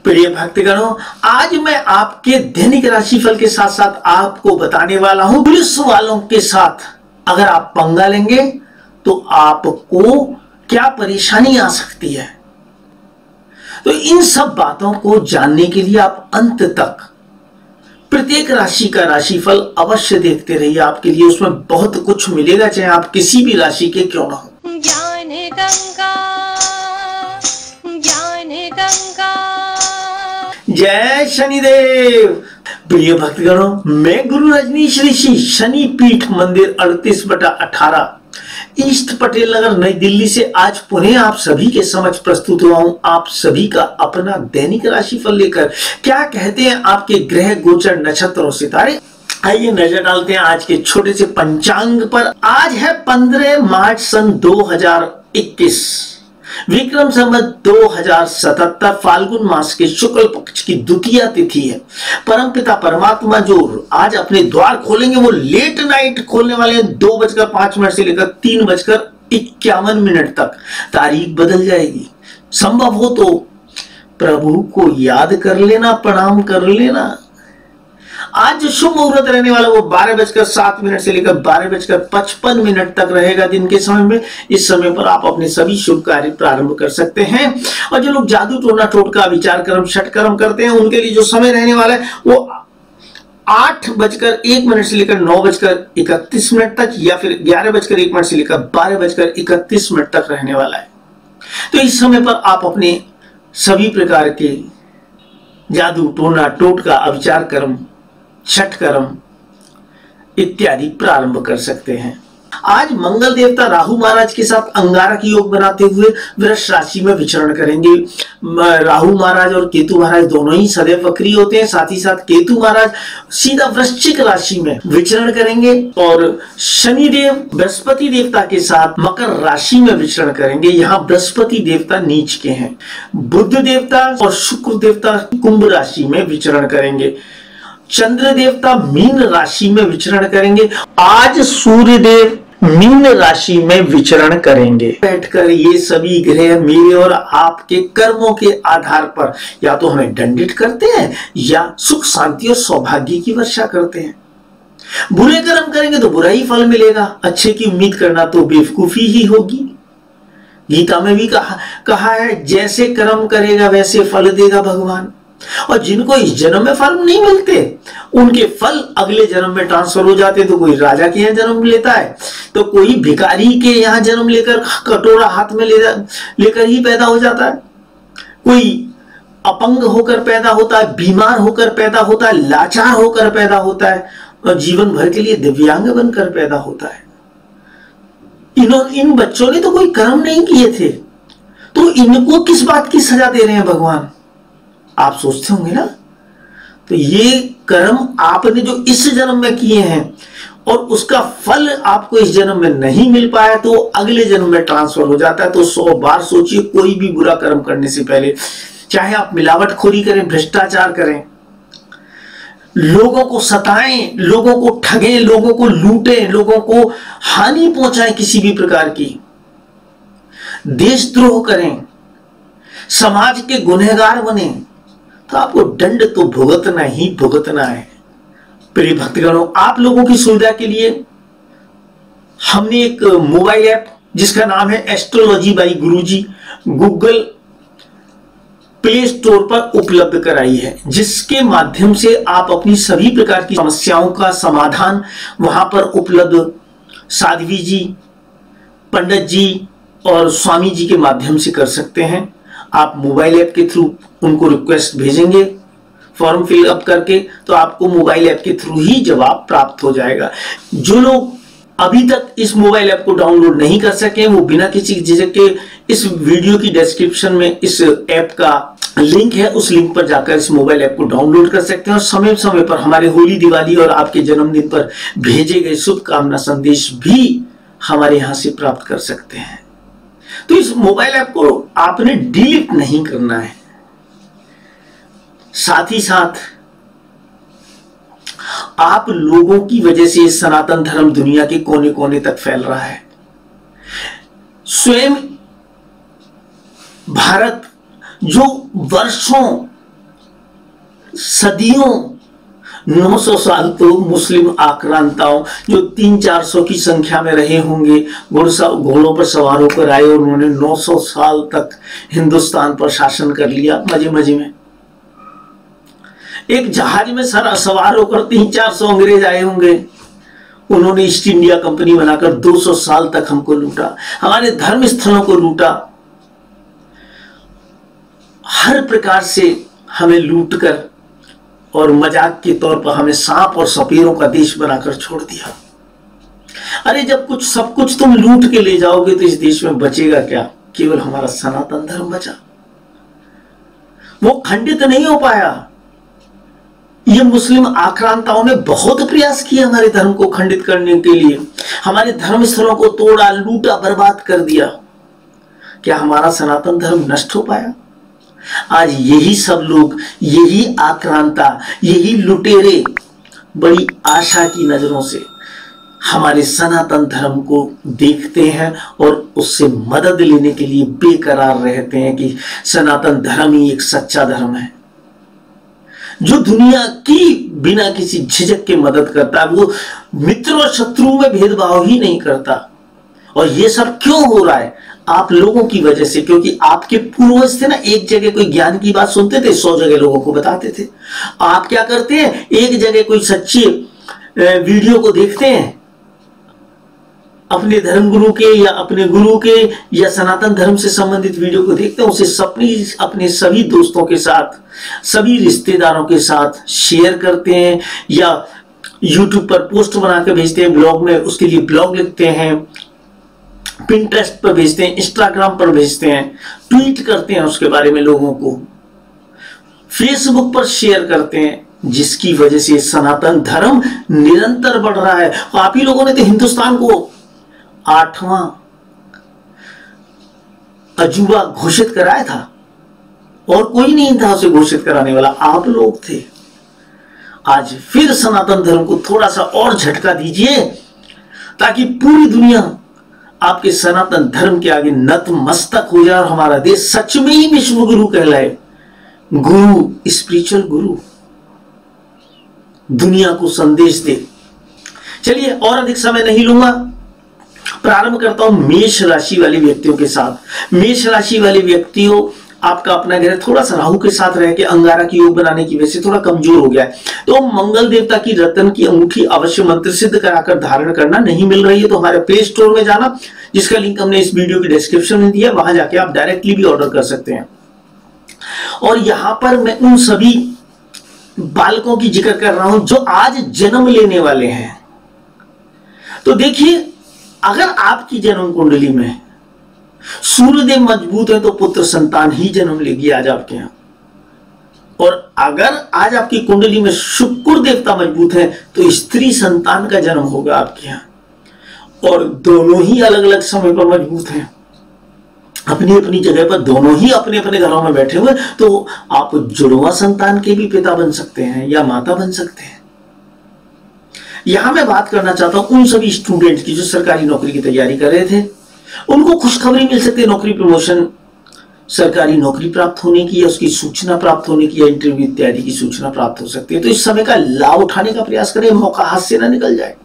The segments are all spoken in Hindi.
प्रिय भक्तगणों, आज मैं आपके दैनिक राशिफल के साथ साथ आपको बताने वाला हूं पुलिस वालों के साथ अगर आप पंगा लेंगे तो आपको क्या परेशानी आ सकती है। तो इन सब बातों को जानने के लिए आप अंत तक प्रत्येक राशि का राशिफल अवश्य देखते रहिए। आपके लिए उसमें बहुत कुछ मिलेगा, चाहे आप किसी भी राशि के क्यों ना हो। ज्ञान गंगा, ज्ञान गंगा। जय शनिदेव। प्रिय भक्तगणों, मैं गुरु रजनीश ऋषि शनि पीठ मंदिर 38/18 ईस्ट पटेल नगर नई दिल्ली से आज पुनः आप सभी के समक्ष प्रस्तुत हुआ हूं। आप सभी का अपना दैनिक राशिफल लेकर। क्या कहते हैं आपके ग्रह गोचर नक्षत्र और सितारे, आइए नजर डालते हैं आज के छोटे से पंचांग पर। आज है 15 मार्च सन 2021, विक्रम संवत 2077, फाल्गुन मास के शुक्ल पक्ष की द्वितीया तिथि है। परमपिता परमात्मा जो आज अपने द्वार खोलेंगे वो लेट नाइट खोलने वाले हैं। 2:05 से लेकर 3:51 तक तारीख बदल जाएगी। संभव हो तो प्रभु को याद कर लेना, प्रणाम कर लेना। आज जो शुभ मुहूर्त रहने वाला वो 12:07 से लेकर 12:55 तक रहेगा दिन के समय में। इस समय पर आप अपने सभी शुभ कार्य प्रारंभ कर सकते हैं। और जो लोग जादू टोना टोटका विचार कर्म षट कर्म करते हैं उनके लिए जो समय रहने वाला है वो 8:01 से लेकर 9:31 तक, या फिर 11:01 से लेकर 12:31 तक रहने वाला है। तो इस समय पर आप अपने सभी प्रकार के जादू टोना टोटका अविचार कर्म छठ कर्म इत्यादि प्रारंभ कर सकते हैं। आज मंगल देवता राहु महाराज के साथ अंगारक योग बनाते हुए वृष राशि में विचरण करेंगे। राहु महाराज और केतु महाराज दोनों ही सदैव वक्री होते हैं। साथ ही साथ केतु महाराज सीधा वृश्चिक राशि में विचरण करेंगे और शनिदेव बृहस्पति देवता के साथ मकर राशि में विचरण करेंगे। यहाँ बृहस्पति देवता नीच के हैं। बुध देवता और शुक्र देवता कुंभ राशि में विचरण करेंगे। चंद्र देवता मीन राशि में विचरण करेंगे। आज सूर्य देव मीन राशि में विचरण करेंगे। बैठकर ये सभी ग्रह मेरे और आपके कर्मों के आधार पर या तो हमें दंडित करते हैं या सुख शांति और सौभाग्य की वर्षा करते हैं। बुरे कर्म करेंगे तो बुरा ही फल मिलेगा, अच्छे की उम्मीद करना तो बेवकूफी ही होगी। गीता में भी कहा है जैसे कर्म करेगा वैसे फल देगा भगवान। और जिनको इस जन्म में फल नहीं मिलते उनके फल अगले जन्म में ट्रांसफर हो जाते हैं। तो कोई राजा के यहाँ जन्म लेता है तो कोई भिखारी के यहाँ जन्म लेकर कटोरा हाथ में लेकर ही पैदा हो जाता है। कोई अपंग होकर पैदा होता है, बीमार होकर पैदा होता है, लाचार होकर पैदा होता है और जीवन भर के लिए दिव्यांग बनकर पैदा होता है। इन बच्चों ने तो कोई कर्म नहीं किए थे तो इनको किस बात की सजा दे रहे हैं भगवान, आप सोचते होंगे ना। तो ये कर्म आपने जो इस जन्म में किए हैं और उसका फल आपको इस जन्म में नहीं मिल पाया तो अगले जन्म में ट्रांसफर हो जाता है। तो 100 बार सोचिए कोई भी बुरा कर्म करने से पहले, चाहे आप मिलावटखोरी करें, भ्रष्टाचार करें, लोगों को सताएं, लोगों को ठगें, लोगों को लूटें, लोगों को हानि पहुंचाएं किसी भी प्रकार की, देशद्रोह करें, समाज के गुनहगार बने, तो आपको दंड तो भुगतना ही भुगतना है। प्रिय भक्तगणों, आप लोगों की सुविधा के लिए हमने एक मोबाइल ऐप जिसका नाम है astrology by Guruji Google play store पर उपलब्ध कराई है, जिसके माध्यम से आप अपनी सभी प्रकार की समस्याओं का समाधान वहां पर उपलब्ध साध्वी जी, पंडित जी और स्वामी जी के माध्यम से कर सकते हैं। आप मोबाइल ऐप के थ्रू उनको रिक्वेस्ट भेजेंगे फॉर्म फिल अप करके तो आपको मोबाइल ऐप के थ्रू ही जवाब प्राप्त हो जाएगा। जो लोग अभी तक इस मोबाइल ऐप को डाउनलोड नहीं कर सके वो बिना किसी झिझक के इस वीडियो की डिस्क्रिप्शन में इस ऐप का लिंक है, उस लिंक पर जाकर इस मोबाइल ऐप को डाउनलोड कर सकते हैं और समय समय पर हमारे होली, दिवाली और आपके जन्मदिन पर भेजे गए शुभकामना संदेश भी हमारे यहां से प्राप्त कर सकते हैं। तो इस मोबाइल ऐप को आपने डिलीट नहीं करना है। साथ ही साथ आप लोगों की वजह से सनातन धर्म दुनिया के कोने कोने तक फैल रहा है। स्वयं भारत जो वर्षों सदियों 900 साल तो मुस्लिम आक्रांताओं जो 300-400 की संख्या में रहे होंगे, घोड़ों पर सवार होकर आए और उन्होंने 900 साल तक हिंदुस्तान पर शासन कर लिया मजे मजे में। एक जहाज में सवार होकर 300-400 अंग्रेज आए होंगे, उन्होंने ईस्ट इंडिया कंपनी बनाकर 200 साल तक हमको लूटा, हमारे धर्म स्थलों को लूटा, हर प्रकार से हमें लूटकर और मजाक के तौर पर हमें सांप और सपेरों का देश बनाकर छोड़ दिया। अरे जब सब कुछ तुम लूट के ले जाओगे तो इस देश में बचेगा क्या? केवल हमारा सनातन धर्म बचा। वो खंडित नहीं हो पाया। ये मुस्लिम आक्रांताओं ने बहुत प्रयास किए हमारे धर्म को खंडित करने के लिए, हमारे धर्म स्थलों को तोड़ा, लूटा, बर्बाद कर दिया। क्या हमारा सनातन धर्म नष्ट हो पाया? आज यही सब लोग, यही आक्रांता, यही लुटेरे बड़ी आशा की नजरों से हमारे सनातन धर्म को देखते हैं और उससे मदद लेने के लिए बेकरार रहते हैं कि सनातन धर्म ही एक सच्चा धर्म है जो दुनिया की बिना किसी झिझक के मदद करता है। वो मित्र और शत्रु में भेदभाव ही नहीं करता। और ये सब क्यों हो रहा है? आप लोगों की वजह से, क्योंकि आपके पूर्वज थे ना, एक जगह कोई ज्ञान की बात सुनते थे, 100 जगह लोगों को बताते थे। आप क्या करते हैं? एक जगह कोई सच्ची वीडियो को देखते हैं, अपने धर्म गुरु के या अपने गुरु के या सनातन धर्म से संबंधित वीडियो को देखते हैं, उसे अपने सभी दोस्तों के साथ, सभी रिश्तेदारों के साथ शेयर करते हैं या यूट्यूब पर पोस्ट बना के भेजते हैं, ब्लॉग में उसके लिए ब्लॉग लिखते हैं, पिंटरेस्ट पर भेजते हैं, इंस्टाग्राम पर भेजते हैं, ट्वीट करते हैं उसके बारे में लोगों को, फेसबुक पर शेयर करते हैं, जिसकी वजह से सनातन धर्म निरंतर बढ़ रहा है। आप ही लोगों ने तो हिंदुस्तान को 8वां अजूबा घोषित कराया था और कोई नहीं था उसे घोषित कराने वाला, आप लोग थे। आज फिर सनातन धर्म को थोड़ा सा और झटका दीजिए ताकि पूरी दुनिया आपके सनातन धर्म के आगे नतमस्तक हो जाए और हमारा देश सच में ही विश्व गुरु कहलाए। गुरु, स्पिरिचुअल गुरु, दुनिया को संदेश दे। चलिए और अधिक समय नहीं लूंगा, प्रारंभ करता हूं मेष राशि वाले व्यक्तियों के साथ। मेष राशि वाले व्यक्तियों, आपका अपना ग्रह थोड़ा सा राहु के साथ रह के अंगारा की योग बनाने की वजह से थोड़ा कमजोर हो गया है, तो मंगल देवता की रतन की अंगूठी अवश्य मंत्र सिद्ध कराकर धारण करना। नहीं मिल रही है तो हमारे प्ले स्टोर में जाना, जिसका लिंक हमने इस वीडियो की डिस्क्रिप्शन में दिया, वहां जाके आप डायरेक्टली भी ऑर्डर कर सकते हैं। और यहां पर मैं उन सभी बालकों की जिक्र कर रहा हूं जो आज जन्म लेने वाले हैं। तो देखिए, अगर आपकी जन्म कुंडली में सूर्यदेव मजबूत है तो पुत्र संतान ही जन्म लेगी आज आपके यहां, और अगर आज आपकी कुंडली में शुक्र देवता मजबूत है तो स्त्री संतान का जन्म होगा आपके यहां, और दोनों ही अलग अलग समय पर मजबूत हैं, अपनी अपनी जगह पर दोनों ही अपने अपने घरों में बैठे हुए, तो आप जुड़वा संतान के भी पिता बन सकते हैं या माता बन सकते हैं। यहां मैं बात करना चाहता हूं उन सभी स्टूडेंट की जो सरकारी नौकरी की तैयारी कर रहे थे, उनको खुशखबरी मिल सकती है, नौकरी प्रमोशन, सरकारी नौकरी प्राप्त होने की या उसकी सूचना प्राप्त होने की या इंटरव्यू इत्यादि की सूचना प्राप्त हो सकती है। तो इस समय का लाभ उठाने का प्रयास करें, मौका हाथ से ना निकल जाए।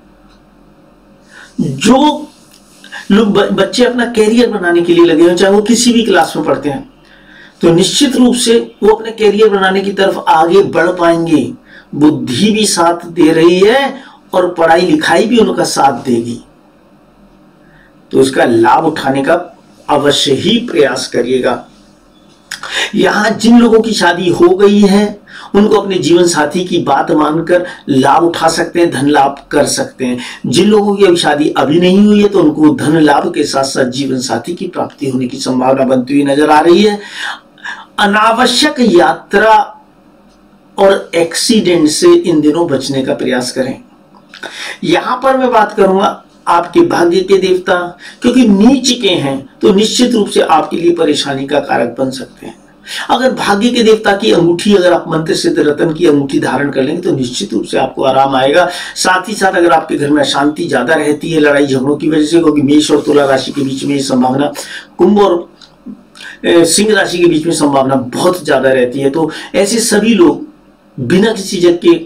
जो लोग बच्चे अपना कैरियर बनाने के लिए लगे हैं, चाहे वो किसी भी क्लास में पढ़ते हैं, तो निश्चित रूप से वो अपने कैरियर बनाने की तरफ आगे बढ़ पाएंगे। बुद्धि भी साथ दे रही है और पढ़ाई लिखाई भी उनका साथ देगी, तो इसका लाभ उठाने का अवश्य ही प्रयास करिएगा। यहां जिन लोगों की शादी हो गई है उनको अपने जीवन साथी की बात मानकर लाभ उठा सकते हैं, धन लाभ कर सकते हैं। जिन लोगों की अभी शादी अभी नहीं हुई है तो उनको धन लाभ के साथ साथ जीवन साथी की प्राप्ति होने की संभावना बनती हुई नजर आ रही है। अनावश्यक यात्रा और एक्सीडेंट से इन दिनों बचने का प्रयास करें। यहां पर मैं बात करूंगा आपके भाग्य के देवता, क्योंकि नीच के हैं तो निश्चित रूप से आपके लिए परेशानी का कारक बन सकते हैं। अगर भाग्य के देवता की अंगूठी, अगर आप मंत्र सिद्ध रतन की अंगूठी धारण कर लेंगे तो निश्चित रूप से आपको आराम आएगा। साथ ही साथ अगर आपके घर में अशांति ज्यादा रहती है लड़ाई झगड़ों की वजह से, क्योंकि मेष और तुला राशि के बीच में ये संभावना, कुंभ और सिंह राशि के बीच में संभावना बहुत ज्यादा रहती है, तो ऐसे सभी लोग बिना किसी जग के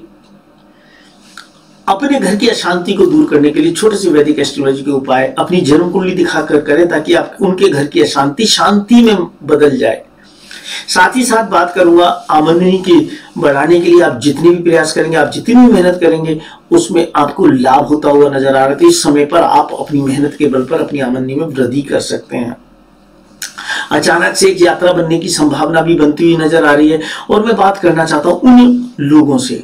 अपने घर की अशांति को दूर करने के लिए छोटे से वैदिक एस्ट्रोलॉजी के उपाय अपनी जन्म कुंडली दिखाकर करें, ताकि आप उनके घर की अशांति शांति में बदल जाए। साथ ही साथ बात करूंगा आमदनी की बढ़ाने के लिए आप जितने भी प्रयास करेंगे, आप जितनी भी मेहनत करेंगे, उसमें आपको लाभ होता हुआ नजर आ रहा है। तो इस समय पर आप अपनी मेहनत के बल पर अपनी आमदनी में वृद्धि कर सकते हैं। अचानक से एक यात्रा बनने की संभावना भी बनती हुई नजर आ रही है। और मैं बात करना चाहता हूं उन लोगों से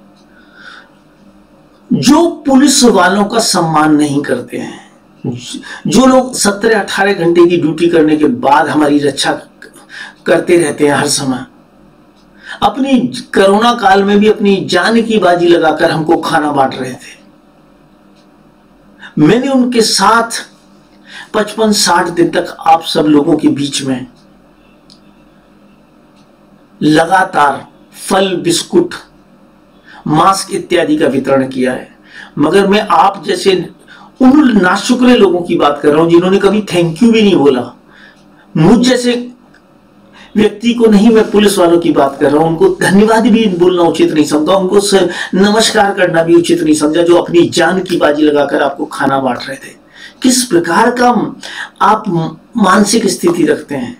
जो पुलिस वालों का सम्मान नहीं करते हैं, जो लोग 17-18 घंटे की ड्यूटी करने के बाद हमारी रक्षा करते रहते हैं हर समय, अपनी कोरोना काल में भी अपनी जान की बाजी लगाकर हमको खाना बांट रहे थे। मैंने उनके साथ 55-60 दिन तक आप सब लोगों के बीच में लगातार फल, बिस्कुट, मास्क इत्यादि का वितरण किया है। मगर मैं आप जैसे उन नाशुक्रे लोगों की बात कर रहा हूं जिन्होंने कभी थैंक यू भी नहीं बोला। मुझ जैसे व्यक्ति को नहीं, मैं पुलिस वालों की बात कर रहा हूं, उनको धन्यवाद भी बोलना उचित नहीं समझा, उनको नमस्कार करना भी उचित नहीं समझा, जो अपनी जान की बाजी लगाकर आपको खाना बांट रहे थे। किस प्रकार का आप मानसिक स्थिति रखते हैं।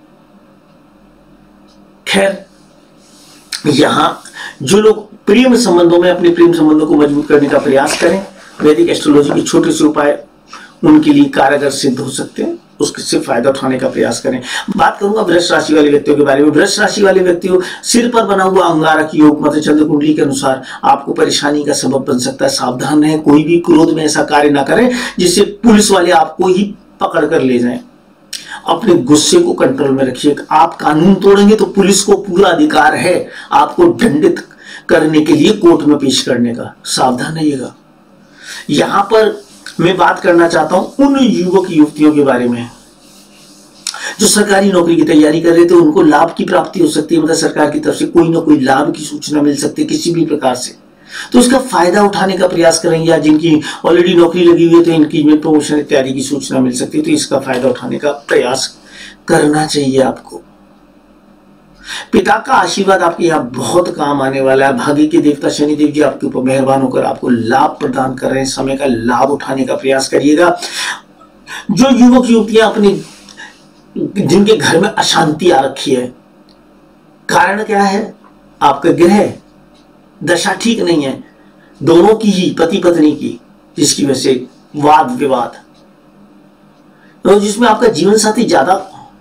खैर, यहां जो लोग प्रेम संबंधों में अपने प्रेम संबंधों को मजबूत करने का प्रयास करें, वैदिक एस्ट्रोलॉजी के छोटे से उपाय उनके लिए कारगर सिद्ध हो सकते हैं, उससे फायदा उठाने का प्रयास करें। बात करूंगा वृष राशि वाले व्यक्तियों के बारे में। वृष राशि वाले व्यक्तियों, सिर पर बना हुआ अंगारक योग मध्य चंद्र कुंडली के अनुसार आपको परेशानी का सबब बन सकता है। सावधान रहें, कोई भी क्रोध में ऐसा कार्य ना करें जिससे पुलिस वाले आपको ही पकड़ कर ले जाएं। अपने गुस्से को कंट्रोल में रखिए। आप कानून तोड़ेंगे तो पुलिस को पूरा अधिकार है आपको दंडित करने के लिए, कोर्ट में पेश करने का। सावधान रहिएगा। यहां पर मैं बात करना चाहता हूं उन युवक युवतियों के बारे में जो सरकारी नौकरी की तैयारी कर रहे थे। उनको लाभ की प्राप्ति हो सकती है, मतलब सरकार की तरफ से कोई ना कोई लाभ की सूचना मिल सकती है किसी भी प्रकार से, तो इसका फायदा उठाने का प्रयास करेंगे। या जिनकी ऑलरेडी नौकरी लगी हुई है तो इनकी में प्रमोशन इत्यादि की सूचना मिल सकती है, तो इसका फायदा उठाने का प्रयास करना चाहिए आपको। पिता का आशीर्वाद आपके यहाँ बहुत काम आने वाला है। भाग्य के देवता शनिदेव जी आपके ऊपर मेहरबान होकर आपको लाभ प्रदान कर रहे हैं। समय का लाभ उठाने का प्रयास करिएगा। जो युवक युवतियां अपने जिनके घर में अशांति आ रखी है, कारण क्या है? आपका ग्रह दशा ठीक नहीं है, दोनों की ही, पति पत्नी की, जिसकी वजह से वाद विवाद, तो जिसमें आपका जीवन साथी ज्यादा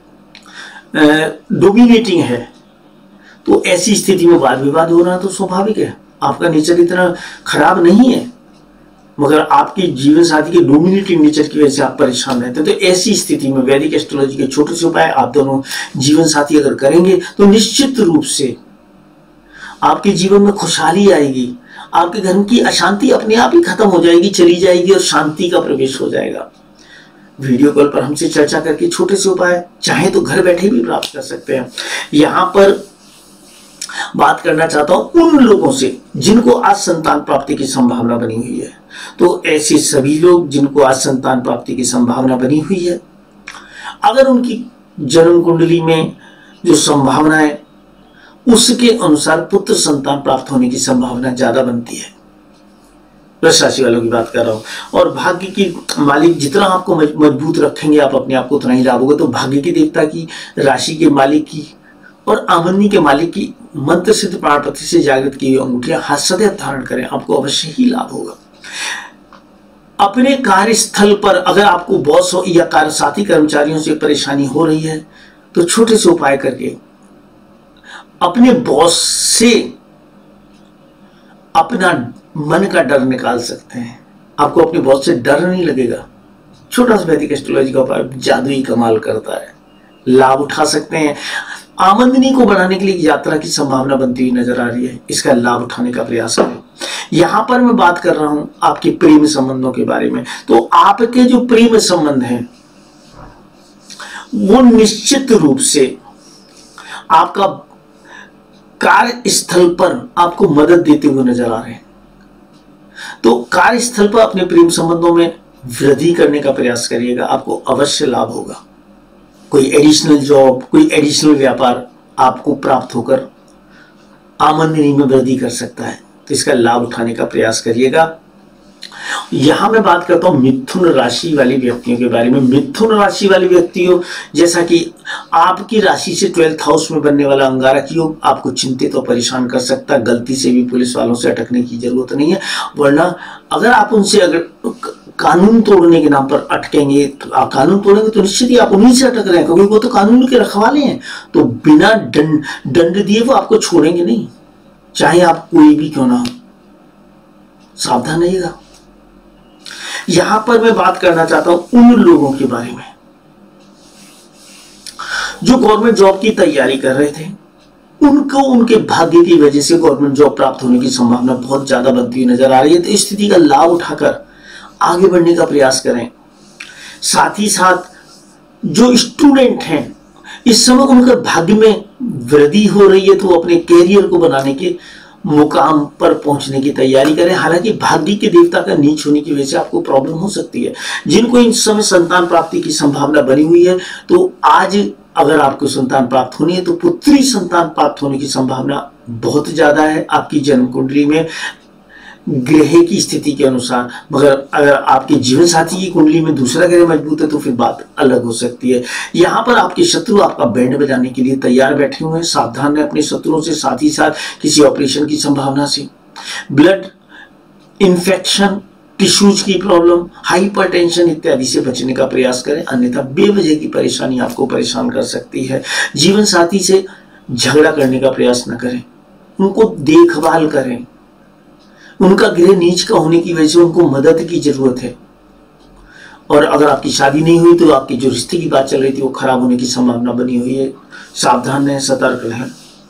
डोमिनेटिंग है, तो ऐसी स्थिति में वाद विवाद होना तो स्वाभाविक है। आपका नेचर इतना खराब नहीं है, मगर आपके जीवन साथी के डोमिनेटिंग नेचर की वजह से आप परेशान रहते हैं। तो ऐसी स्थिति में वैदिक एस्ट्रोलॉजी के छोटे से उपाय आप दोनों जीवन साथी अगर करेंगे तो निश्चित रूप से आपके जीवन में खुशहाली आएगी। आपके घर की अशांति अपने आप ही खत्म हो जाएगी, चली जाएगी और शांति का प्रवेश हो जाएगा। वीडियो कॉल पर हमसे चर्चा करके छोटे से उपाय चाहे तो घर बैठे भी प्राप्त कर सकते हैं। यहां पर बात करना चाहता हूं उन लोगों से जिनको आज संतान प्राप्ति की संभावना बनी हुई है। तो ऐसे सभी लोग जिनको आज संतान प्राप्ति की संभावना बनी हुई है, अगर उनकी जन्म कुंडली में जो संभावना है उसके अनुसार पुत्र संतान प्राप्त होने की संभावना ज्यादा बनती है। वृष राशि वालों की बात कर रहा हूं। और भाग्य की मालिक जितना आपको मजबूत रखेंगे आप अपने आप को उतना ही लाभ होगा। तो भाग्य की देवता की, राशि के मालिक की और आमदनी के मालिक की मंत्र सिद्ध प्राणपति से जागृत की हुई अंगूठियां हाथ सदैव धारण करें, आपको अवश्य ही लाभ होगा। अपने कार्यस्थल पर अगर आपको बॉस या कार्य साथी कर्मचारियों से परेशानी हो रही है तो छोटे से उपाय करके अपने बॉस से अपना मन का डर निकाल सकते हैं। आपको अपने बॉस से डर नहीं लगेगा। छोटा सा वैदिक एस्ट्रोलॉजी का उपाय जादुई कमाल करता है, लाभ उठा सकते हैं। आमदनी को बढ़ाने के लिए यात्रा की संभावना बनती हुई नजर आ रही है, इसका लाभ उठाने का प्रयास करें। यहां पर मैं बात कर रहा हूं आपके प्रेम संबंधों के बारे में। तो आपके जो प्रेम संबंध हैं वो निश्चित रूप से आपका कार्यस्थल पर आपको मदद देते हुए नजर आ रहे हैं। तो कार्यस्थल पर अपने प्रेम संबंधों में वृद्धि करने का प्रयास करिएगा, आपको अवश्य लाभ होगा। कोई एडिशनल जॉब, कोई एडिशनल व्यापार आपको प्राप्त होकर आमदनी में वृद्धि कर सकता है, तो इसका लाभ उठाने का प्रयास करिएगा। यहां मैं बात करता हूं मिथुन राशि वाले व्यक्तियों के बारे में। मिथुन राशि वाले व्यक्तियों, जैसा कि आपकी राशि से 12th हाउस में बनने वाला अंगारक योग आपको चिंतित और परेशान कर सकता है। गलती से भी पुलिस वालों से अटकने की जरूरत नहीं है, वरना अगर आप उनसे अगर कानून तोड़ने के नाम पर अटकेंगे, तो आप कानून तोड़ेंगे तो निश्चित ही आप उन्हीं से अटक रहे हैं, क्योंकि वो तो कानून के रखवाले हैं। तो बिना दंड दिए वो आपको छोड़ेंगे नहीं, चाहे आप कोई भी क्यों ना हो। सावधान रहिएगा। यहां पर मैं बात करना चाहता हूं उन लोगों के बारे में जो गवर्नमेंट जॉब की तैयारी कर रहे थे। उनको उनके भाग्य की वजह से गवर्नमेंट जॉब प्राप्त होने की संभावना बहुत ज्यादा बनती हुई नजर आ रही है। तो इस स्थिति का लाभ उठाकर आगे बढ़ने का प्रयास करें। साथ ही साथ जो स्टूडेंट हैं, इस समय उनका भाग्य में वृद्धि हो रही है, तो अपने कैरियर को बनाने के मुकाम पर पहुंचने की तैयारी करें। हालांकि भाग्य के देवता का नीच होने की वजह से आपको प्रॉब्लम हो सकती है। जिनको इस समय संतान प्राप्ति की संभावना बनी हुई है, तो आज अगर आपको संतान प्राप्त होनी है तो पुत्री संतान प्राप्त होने की संभावना बहुत ज्यादा है आपकी जन्म कुंडली में, ग्रह की स्थिति के अनुसार। मगर अगर आपके जीवन साथी की कुंडली में दूसरा ग्रह मजबूत है तो फिर बात अलग हो सकती है। यहाँ पर आपके शत्रु आपका बैंड बजाने के लिए तैयार बैठे हुए हैं। सावधान रहें अपने शत्रुओं से, साथ ही साथ किसी ऑपरेशन की संभावना से, ब्लड इंफेक्शन, टिश्यूज की प्रॉब्लम, हाइपरटेंशन इत्यादि से बचने का प्रयास करें, अन्यथा बेवजह की परेशानी आपको परेशान कर सकती है। जीवन साथी से झगड़ा करने का प्रयास न करें, उनको देखभाल करें। उनका गृह नीच का होने की वजह से उनको मदद की जरूरत है। और अगर आपकी शादी नहीं हुई तो आपकी जो रिश्ते की बात चल रही थी वो खराब होने की संभावना बनी हुई है। सावधान रहें, सतर्क रहें।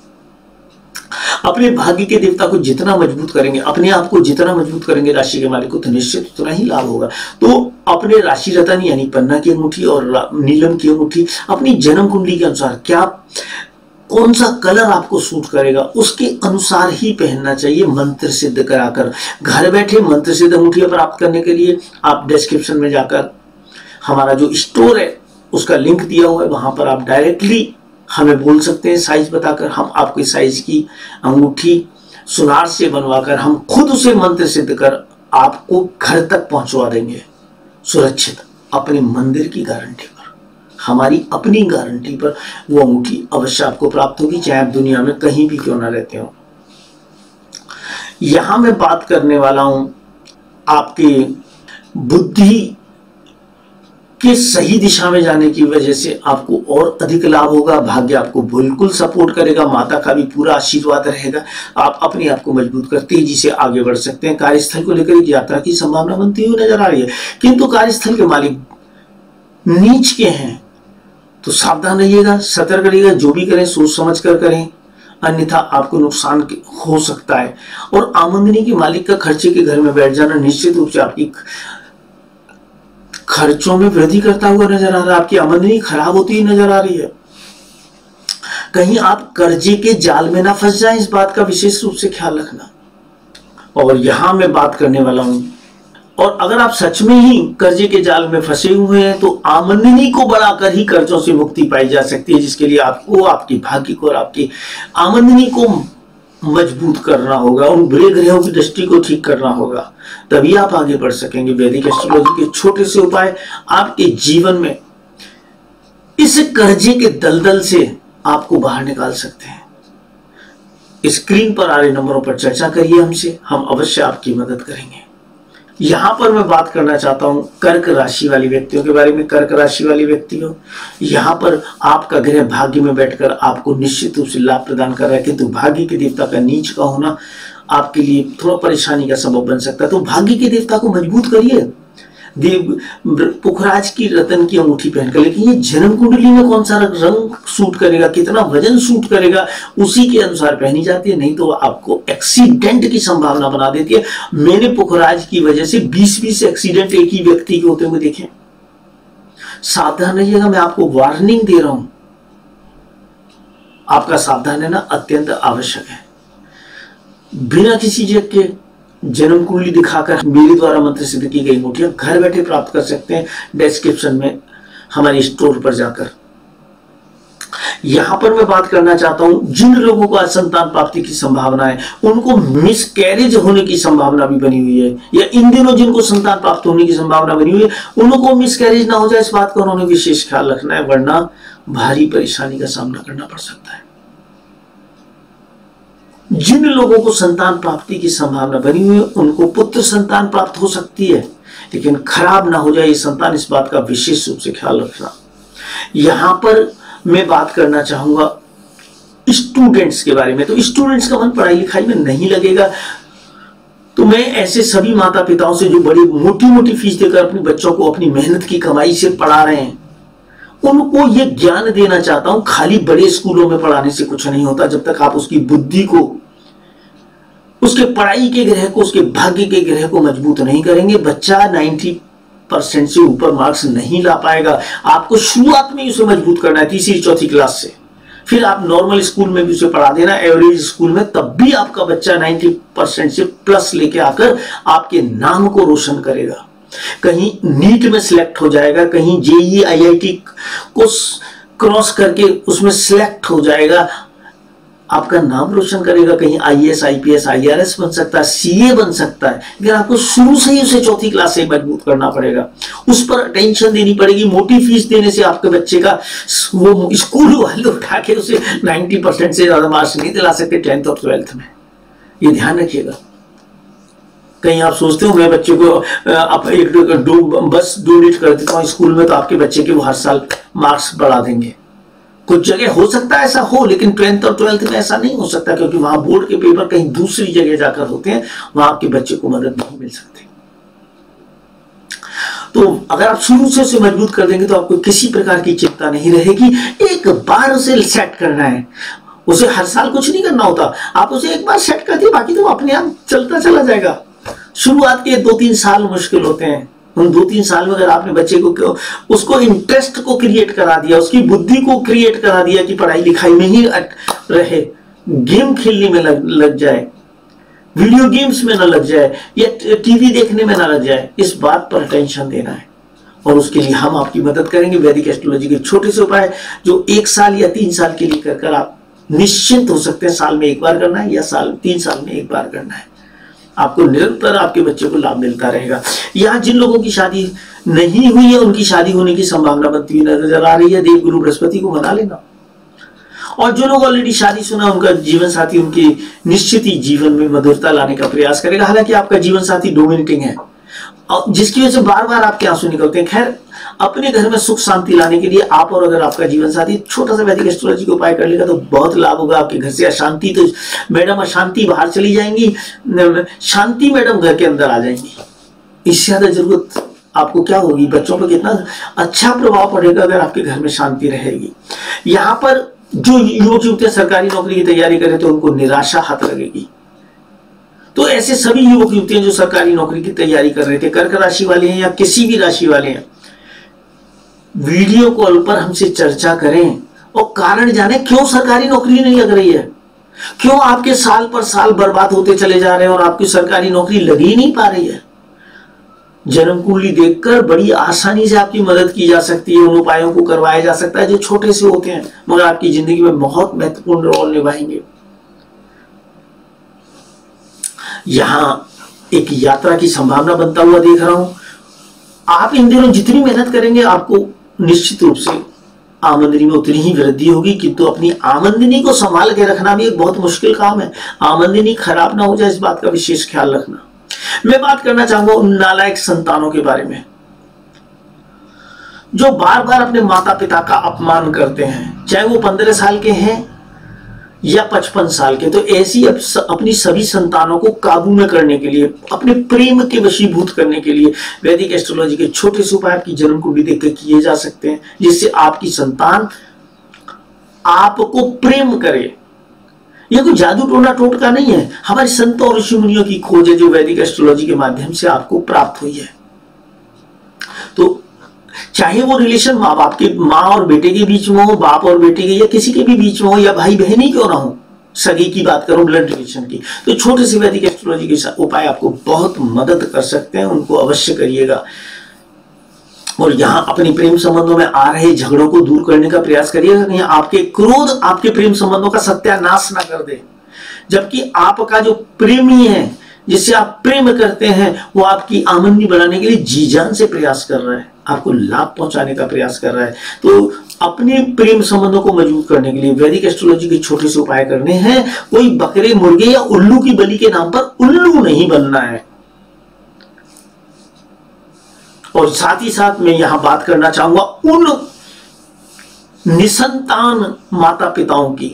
अपने भाग्य के देवता को जितना मजबूत करेंगे, अपने आप को जितना मजबूत करेंगे राशि के मालिक को, तो निश्चित उतना ही लाभ होगा। तो अपने राशि रतन यानी पन्ना की अंगूठी और नीलम की अंगूठी अपनी जन्म कुंडली के अनुसार, क्या कौन सा कलर आपको सूट करेगा उसके अनुसार ही पहनना चाहिए, मंत्र सिद्ध कराकर। घर बैठे मंत्र सिद्ध अंगूठियां प्राप्त करने के लिए आप डिस्क्रिप्शन में जाकर हमारा जो स्टोर है उसका लिंक दिया हुआ है, वहां पर आप डायरेक्टली हमें बोल सकते हैं साइज बताकर। हम आपकी साइज की अंगूठी सुनार से बनवाकर हम खुद उसे मंत्र सिद्ध कर आपको घर तक पहुंचवा देंगे, सुरक्षित, अपने मंदिर की गारंटी पर, हमारी अपनी गारंटी पर वो अंगूठी अवश्य आपको प्राप्त होगी, चाहे आप दुनिया में कहीं भी क्यों ना रहते हो। यहां मैं बात करने वाला हूं आपके बुद्धि के सही दिशा में जाने की वजह से आपको और अधिक लाभ होगा। भाग्य आपको बिल्कुल सपोर्ट करेगा, माता का भी पूरा आशीर्वाद रहेगा। आप अपने आप को मजबूत कर तेजी से आगे बढ़ सकते हैं। कार्यस्थल को लेकर एक यात्रा की संभावना बनती हुई नजर आ रही है, किंतु कार्यस्थल के मालिक नीच के हैं, तो सावधान रहिएगा, सतर्क रहिएगा। जो भी करें सोच समझ कर करें, अन्यथा आपको नुकसान हो सकता है। और आमदनी के मालिक का खर्चे के घर में बैठ जाना निश्चित रूप से आपकी खर्चों में वृद्धि करता हुआ नजर आ रहा है। आपकी आमदनी खराब होती हुई नजर आ रही है। कहीं आप कर्जे के जाल में ना फंस जाएं, इस बात का विशेष रूप से ख्याल रखना। और यहां मैं बात करने वाला हूं, और अगर आप सच में ही कर्जे के जाल में फंसे हुए हैं तो आमदनी को बढ़ाकर ही कर्जों से मुक्ति पाई जा सकती है, जिसके लिए आपको आपके भाग्य को और आपकी आमदनी को मजबूत करना होगा, उन बुरे ग्रहों की दृष्टि को ठीक करना होगा, तभी आप आगे बढ़ सकेंगे। वैदिक एस्ट्रोलॉजी के छोटे से उपाय आपके जीवन में इस कर्जे के दलदल से आपको बाहर निकाल सकते हैं। स्क्रीन पर आ रहे नंबरों पर चर्चा करिए हमसे, हम अवश्य आपकी मदद करेंगे। यहां पर मैं बात करना चाहता हूं कर्क राशि वाले व्यक्तियों के बारे में। कर्क राशि वाले व्यक्तियों, यहां पर आपका ग्रह भाग्य में बैठकर आपको निश्चित रूप से लाभ प्रदान कर रहा है, किंतु भाग्य के देवता का नीच का होना आपके लिए थोड़ा परेशानी का सबब बन सकता है। तो भाग्य के देवता को मजबूत करिए। पुखराज की रतन की अंगूठी पहनकर, लेकिन ये जन्म कुंडली में कौन सा रंग सूट करेगा, कितना वजन सूट करेगा, उसी के अनुसार पहनी जाती है, नहीं तो आपको एक्सीडेंट की संभावना बना देती है। मैंने पुखराज की वजह से 20-20 एक्सीडेंट एक ही व्यक्ति के होते हुए देखे। सावधान रहिएगा, मैं आपको वार्निंग दे रहा हूं। आपका सावधान रहना अत्यंत आवश्यक है। बिना किसी चीज के जन्म कुंडली दिखाकर मेरे द्वारा मंत्र सिद्ध की गई अंगूठियां घर बैठे प्राप्त कर सकते हैं, डिस्क्रिप्शन में हमारे स्टोर पर जाकर। यहां पर मैं बात करना चाहता हूं, जिन लोगों को संतान प्राप्ति की संभावना है उनको मिसकैरेज होने की संभावना भी बनी हुई है, या इन दिनों जिनको संतान प्राप्त होने की संभावना बनी हुई है उनको मिसकैरेज ना हो जाए, इस बात का उन्होंने विशेष ख्याल रखना है, वरना भारी परेशानी का सामना करना पड़ सकता है। जिन लोगों को संतान प्राप्ति की संभावना बनी हुई है उनको पुत्र संतान प्राप्त हो सकती है, लेकिन खराब ना हो जाए ये संतान, इस बात का विशेष रूप से ख्याल रखना। यहां पर मैं बात करना चाहूंगा स्टूडेंट्स के बारे में। तो स्टूडेंट्स का मन पढ़ाई लिखाई में नहीं लगेगा, तो मैं ऐसे सभी माता पिताओं से जो बड़ी मोटी मोटी फीस देकर अपने बच्चों को अपनी मेहनत की कमाई से पढ़ा रहे हैं उनको ये ज्ञान देना चाहता हूं, खाली बड़े स्कूलों में पढ़ाने से कुछ नहीं होता। जब तक आप उसकी बुद्धि को, उसके पढ़ाई के ग्रह को, उसके भाग्य के ग्रह को मजबूत नहीं करेंगे, बच्चा 90% से ऊपर मार्क्स नहीं ला पाएगा। आपको शुरुआत में उसे मजबूत करना है, तीसरी चौथी क्लास से, फिर आप नॉर्मल स्कूल में भी उसे पढ़ा देना, एवरेज स्कूल में, तब भी आपका बच्चा 90% से प्लस लेके आकर आपके नाम को रोशन करेगा। कहीं नीट में सिलेक्ट हो जाएगा, कहीं जेईई आईआईटी को क्रॉस करके उसमें सिलेक्ट हो जाएगा, आपका नाम रोशन करेगा, कहीं आईएएस आईपीएस आईआरएस बन सकता है, सीए बन सकता है। लेकिन आपको शुरू से ही उसे चौथी क्लास से मजबूत करना पड़ेगा, उस पर अटेंशन देनी पड़ेगी। मोटी फीस देने से आपके बच्चे का वो स्कूल वाले उठा के उसे 90% से ज्यादा मार्क्स नहीं दिला सकते 10th और 12th में, ये ध्यान रखिएगा। कहीं आप सोचते हो मैं बच्चे को बस डोनेट कर देता हूँ स्कूल में तो आपके बच्चे के वो हर साल मार्क्स बढ़ा देंगे। कुछ जगह हो सकता है ऐसा हो, लेकिन 10th और 12th में ऐसा नहीं हो सकता, क्योंकि वहां बोर्ड के पेपर कहीं दूसरी जगह जाकर होते हैं, वहां आपके बच्चे को मदद नहीं मिल सकती। तो अगर आप शुरू से उसे मजबूत कर देंगे तो आपको किसी प्रकार की चिंता नहीं रहेगी। एक बार उसे सेट करना है, उसे हर साल कुछ नहीं करना होता, आप उसे एक बार सेट कर दिए बाकी तो अपने आप चलता चला जाएगा। शुरुआत के 2-3 साल मुश्किल होते हैं, उन 2-3 साल में अगर आपने बच्चे को उसको इंटरेस्ट को क्रिएट करा दिया, उसकी बुद्धि को क्रिएट करा दिया कि पढ़ाई लिखाई में ही रहे, गेम खेलने में लग जाए, वीडियो गेम्स में ना लग जाए, या टीवी देखने में ना लग जाए, इस बात पर अटेंशन देना है। और उसके लिए हम आपकी मदद करेंगे। वैदिक एस्ट्रोलॉजी के छोटे से उपाय जो 1 साल या 3 साल के लिए कर आप निश्चिंत हो सकते हैं। साल में एक बार करना है या 3 साल में एक बार करना है, आपको निरंतर आपके बच्चे को लाभ मिलता रहेगा। यहाँ जिन लोगों की शादी नहीं हुई है उनकी शादी होने की संभावना बनती हुई नजर आ रही है, देव गुरु बृहस्पति को मना लेना। और जो लोग ऑलरेडी शादीशुदा उनका जीवन साथी उनकी निश्चित ही जीवन में मधुरता लाने का प्रयास करेगा। हालांकि आपका जीवन साथी डोमिनेटिंग है और जिसकी वजह से बार बार आपके आंसू निकलते हैं। खैर, अपने घर में सुख शांति लाने के लिए आप और अगर आपका जीवन साथी छोटा सा वैदिक एस्ट्रोलॉजी का उपाय कर लेगा तो बहुत लाभ होगा। आपके घर से अशांति, तो मैडम अशांति बाहर चली जाएंगी, शांति मैडम घर के अंदर आ जाएंगी। इससे ज्यादा जरूरत आपको क्या होगी? बच्चों पर कितना अच्छा प्रभाव पड़ेगा अगर आपके घर में शांति रहेगी। यहाँ पर जो युवक युवतियां सरकारी नौकरी की तैयारी करें तो उनको निराशा हाथ लगेगी। तो ऐसे सभी युवक युवतियां जो सरकारी नौकरी की तैयारी कर रहे थे, कर्क राशि वाले हैं या किसी भी राशि वाले हैं, वीडियो कॉल पर हमसे चर्चा करें और कारण जाने क्यों सरकारी नौकरी नहीं लग रही है, क्यों आपके साल पर साल बर्बाद होते चले जा रहे हैं और आपकी सरकारी नौकरी लग ही नहीं पा रही है। जन्म कुंडली देखकर बड़ी आसानी से आपकी मदद की जा सकती है, उन उपायों को करवाया जा सकता है जो छोटे से होते हैं मगर आपकी जिंदगी में बहुत महत्वपूर्ण रोल निभाएंगे। यहां एक यात्रा की संभावना बनता हुआ देख रहा हूं। आप इन दिनों जितनी मेहनत करेंगे आपको निश्चित रूप से आमदनी में उतनी ही वृद्धि होगी, किंतु अपनी आमदनी को संभाल के रखना भी एक बहुत मुश्किल काम है। आमदनी खराब ना हो जाए इस बात का विशेष ख्याल रखना। मैं बात करना चाहूंगा उन नालायक संतानों के बारे में जो बार बार अपने माता पिता का अपमान करते हैं, चाहे वो 15 साल के हैं या 55 साल के। तो ऐसी अपनी सभी संतानों को काबू में करने के लिए, अपने प्रेम के वशीभूत करने के लिए वैदिक एस्ट्रोलॉजी के छोटे से उपाय आपकी जन्म कुंडली देखकर किए जा सकते हैं, जिससे आपकी संतान आपको प्रेम करे। यह कोई जादू टोना टोटका नहीं है, हमारे संतों और ऋषि मुनियों की खोज है जो वैदिक एस्ट्रोलॉजी के माध्यम से आपको प्राप्त हुई है। तो चाहे वो रिलेशन माँ बाप के, माँ और बेटे के बीच में हो, बाप और बेटे के, या किसी के भी बीच में हो, या भाई बहन ही क्यों ना हो, सगी की बात करूं, ब्लड रिलेशन की, तो छोटे से वैदिक एस्ट्रोलॉजी के उपाय आपको बहुत मदद कर सकते हैं, उनको अवश्य करिएगा। और यहाँ अपने प्रेम संबंधों में आ रहे झगड़ों को दूर करने का प्रयास करिएगा, कहीं आपके क्रोध आपके प्रेम संबंधों का सत्यानाश ना कर दे। जबकि आपका जो प्रेमी है, जिससे आप प्रेम करते हैं, वो आपकी आमदनी बढ़ाने के लिए जी जान से प्रयास कर रहा है, आपको लाभ पहुंचाने का प्रयास कर रहा है। तो अपने प्रेम संबंधों को मजबूत करने के लिए वैदिक एस्ट्रोलॉजी के छोटे से उपाय करने हैं। कोई बकरे, मुर्गे या उल्लू की बलि के नाम पर उल्लू नहीं बनना है। और साथ ही साथ मैं यहां बात करना चाहूंगा उन निसंतान माता पिताओं की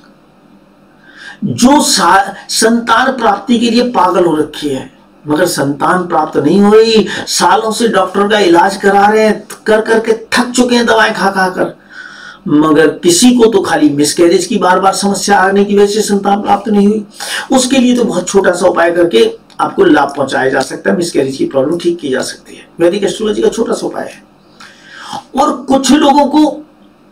जो संतान प्राप्ति के लिए पागल हो रखी है, मगर संतान प्राप्त नहीं हो रही, सालों से डॉक्टर का इलाज करा रहे हैं, कर करके थक चुके हैं दवाएं खा खा कर, मगर किसी को तो खाली मिसकैरेज की बार बार समस्या आने की वजह से संतान प्राप्त नहीं हुई। उसके लिए तो बहुत छोटा सा उपाय करके आपको लाभ पहुंचाया जा सकता है, मिसकैरेज की प्रॉब्लम ठीक की जा सकती है। वैदिक एस्ट्रोलॉजी का छोटा सा उपाय है। और कुछ लोगों को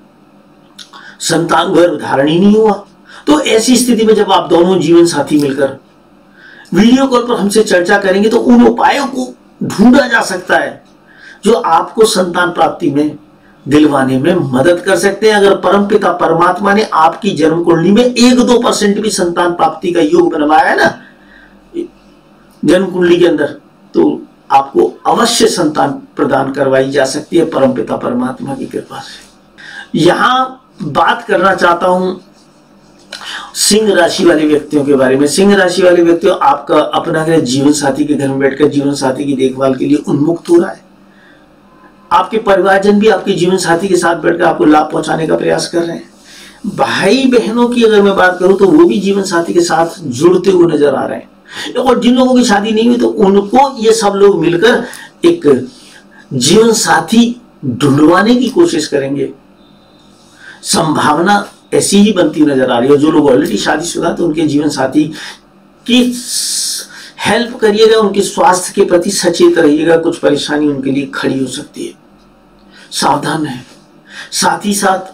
संतान गर्भ धारण ही नहीं हुआ, तो ऐसी स्थिति में जब आप दोनों जीवन साथी मिलकर वीडियो कॉल पर हमसे चर्चा करेंगे तो उन उपायों को ढूंढा जा सकता है जो आपको संतान प्राप्ति में दिलवाने में मदद कर सकते हैं। अगर परमपिता परमात्मा ने आपकी जन्म कुंडली में 1-2% भी संतान प्राप्ति का योग बनवाया है ना जन्म कुंडली के अंदर, तो आपको अवश्य संतान प्रदान करवाई जा सकती है परमपिता परमात्मा की कृपा से। यहां बात करना चाहता हूं सिंह राशि वाले व्यक्तियों के बारे में। सिंह राशि वाले व्यक्तियों, आपका अपना ग्रह जीवन साथी के घर में बैठकर जीवन साथी की देखभाल के लिए उन्मुक्त हो रहा है। आपके परिवारजन भी आपके जीवन साथी के साथ बैठकर आपको लाभ पहुंचाने का प्रयास कर रहे हैं। भाई बहनों की अगर मैं बात करूं तो वो भी जीवन साथी के साथ जुड़ते हुए नजर आ रहे हैं। और जिन लोगों की शादी नहीं हुई तो उनको ये सब लोग मिलकर एक जीवन साथी ढूंढवाने की कोशिश करेंगे। संभावना ऐसी ही बनती नजर आ रही है। जो लोग ऑलरेडी शादीशुदा तो उनके जीवन साथी की हेल्प करिएगा, उनके स्वास्थ्य के प्रति सचेत रहिएगा, कुछ परेशानी उनके लिए खड़ी हो सकती है, सावधान है। साथ ही साथ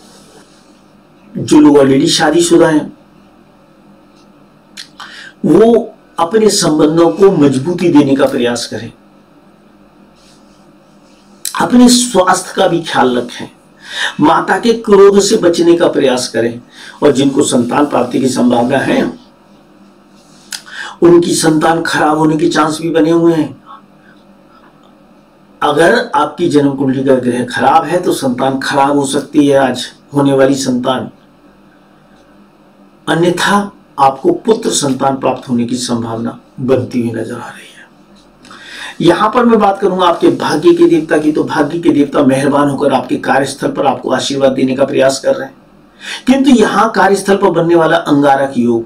जो लोग ऑलरेडी शादीशुदा हैं वो अपने संबंधों को मजबूती देने का प्रयास करें, अपने स्वास्थ्य का भी ख्याल रखें, माता के क्रोध से बचने का प्रयास करें। और जिनको संतान प्राप्ति की संभावना है उनकी संतान खराब होने के चांस भी बने हुए हैं। अगर आपकी जन्म कुंडली का ग्रह खराब है तो संतान खराब हो सकती है आज होने वाली संतान, अन्यथा आपको पुत्र संतान प्राप्त होने की संभावना बनती हुई नजर आ रही है। यहां पर मैं बात करूंगा आपके भाग्य के देवता की, तो भाग्य के देवता मेहरबान होकर आपके कार्यस्थल पर आपको आशीर्वाद देने का प्रयास कर रहे हैं। किंतु यहां कार्यस्थल पर बनने वाला अंगारक योग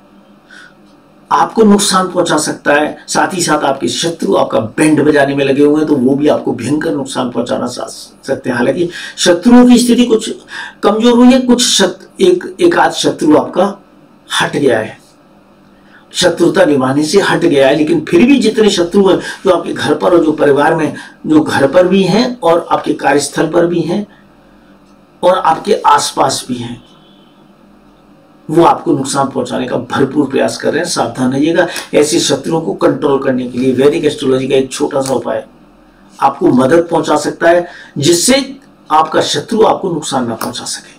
आपको नुकसान पहुंचा सकता है। साथ ही साथ आपके शत्रु आपका बैंड बजाने में लगे हुए हैं तो वो भी आपको भयंकर नुकसान पहुंचाना सकते हैं। हालांकि शत्रुओं की स्थिति कुछ कमजोर हुई है, कुछ एक आध शत्रु आपका हट गया है, शत्रुता निभाने से हट गया है, लेकिन फिर भी जितने शत्रु हैं जो आपके घर पर और जो परिवार में जो घर पर भी हैं और आपके कार्यस्थल पर भी हैं और आपके आसपास भी हैं, वो आपको नुकसान पहुंचाने का भरपूर प्रयास कर रहे हैं। सावधान रहिएगा। ऐसे शत्रुओं को कंट्रोल करने के लिए वैदिक एस्ट्रोलॉजी का एक छोटा सा उपाय आपको मदद पहुंचा सकता है, जिससे आपका शत्रु आपको नुकसान ना पहुंचा सके।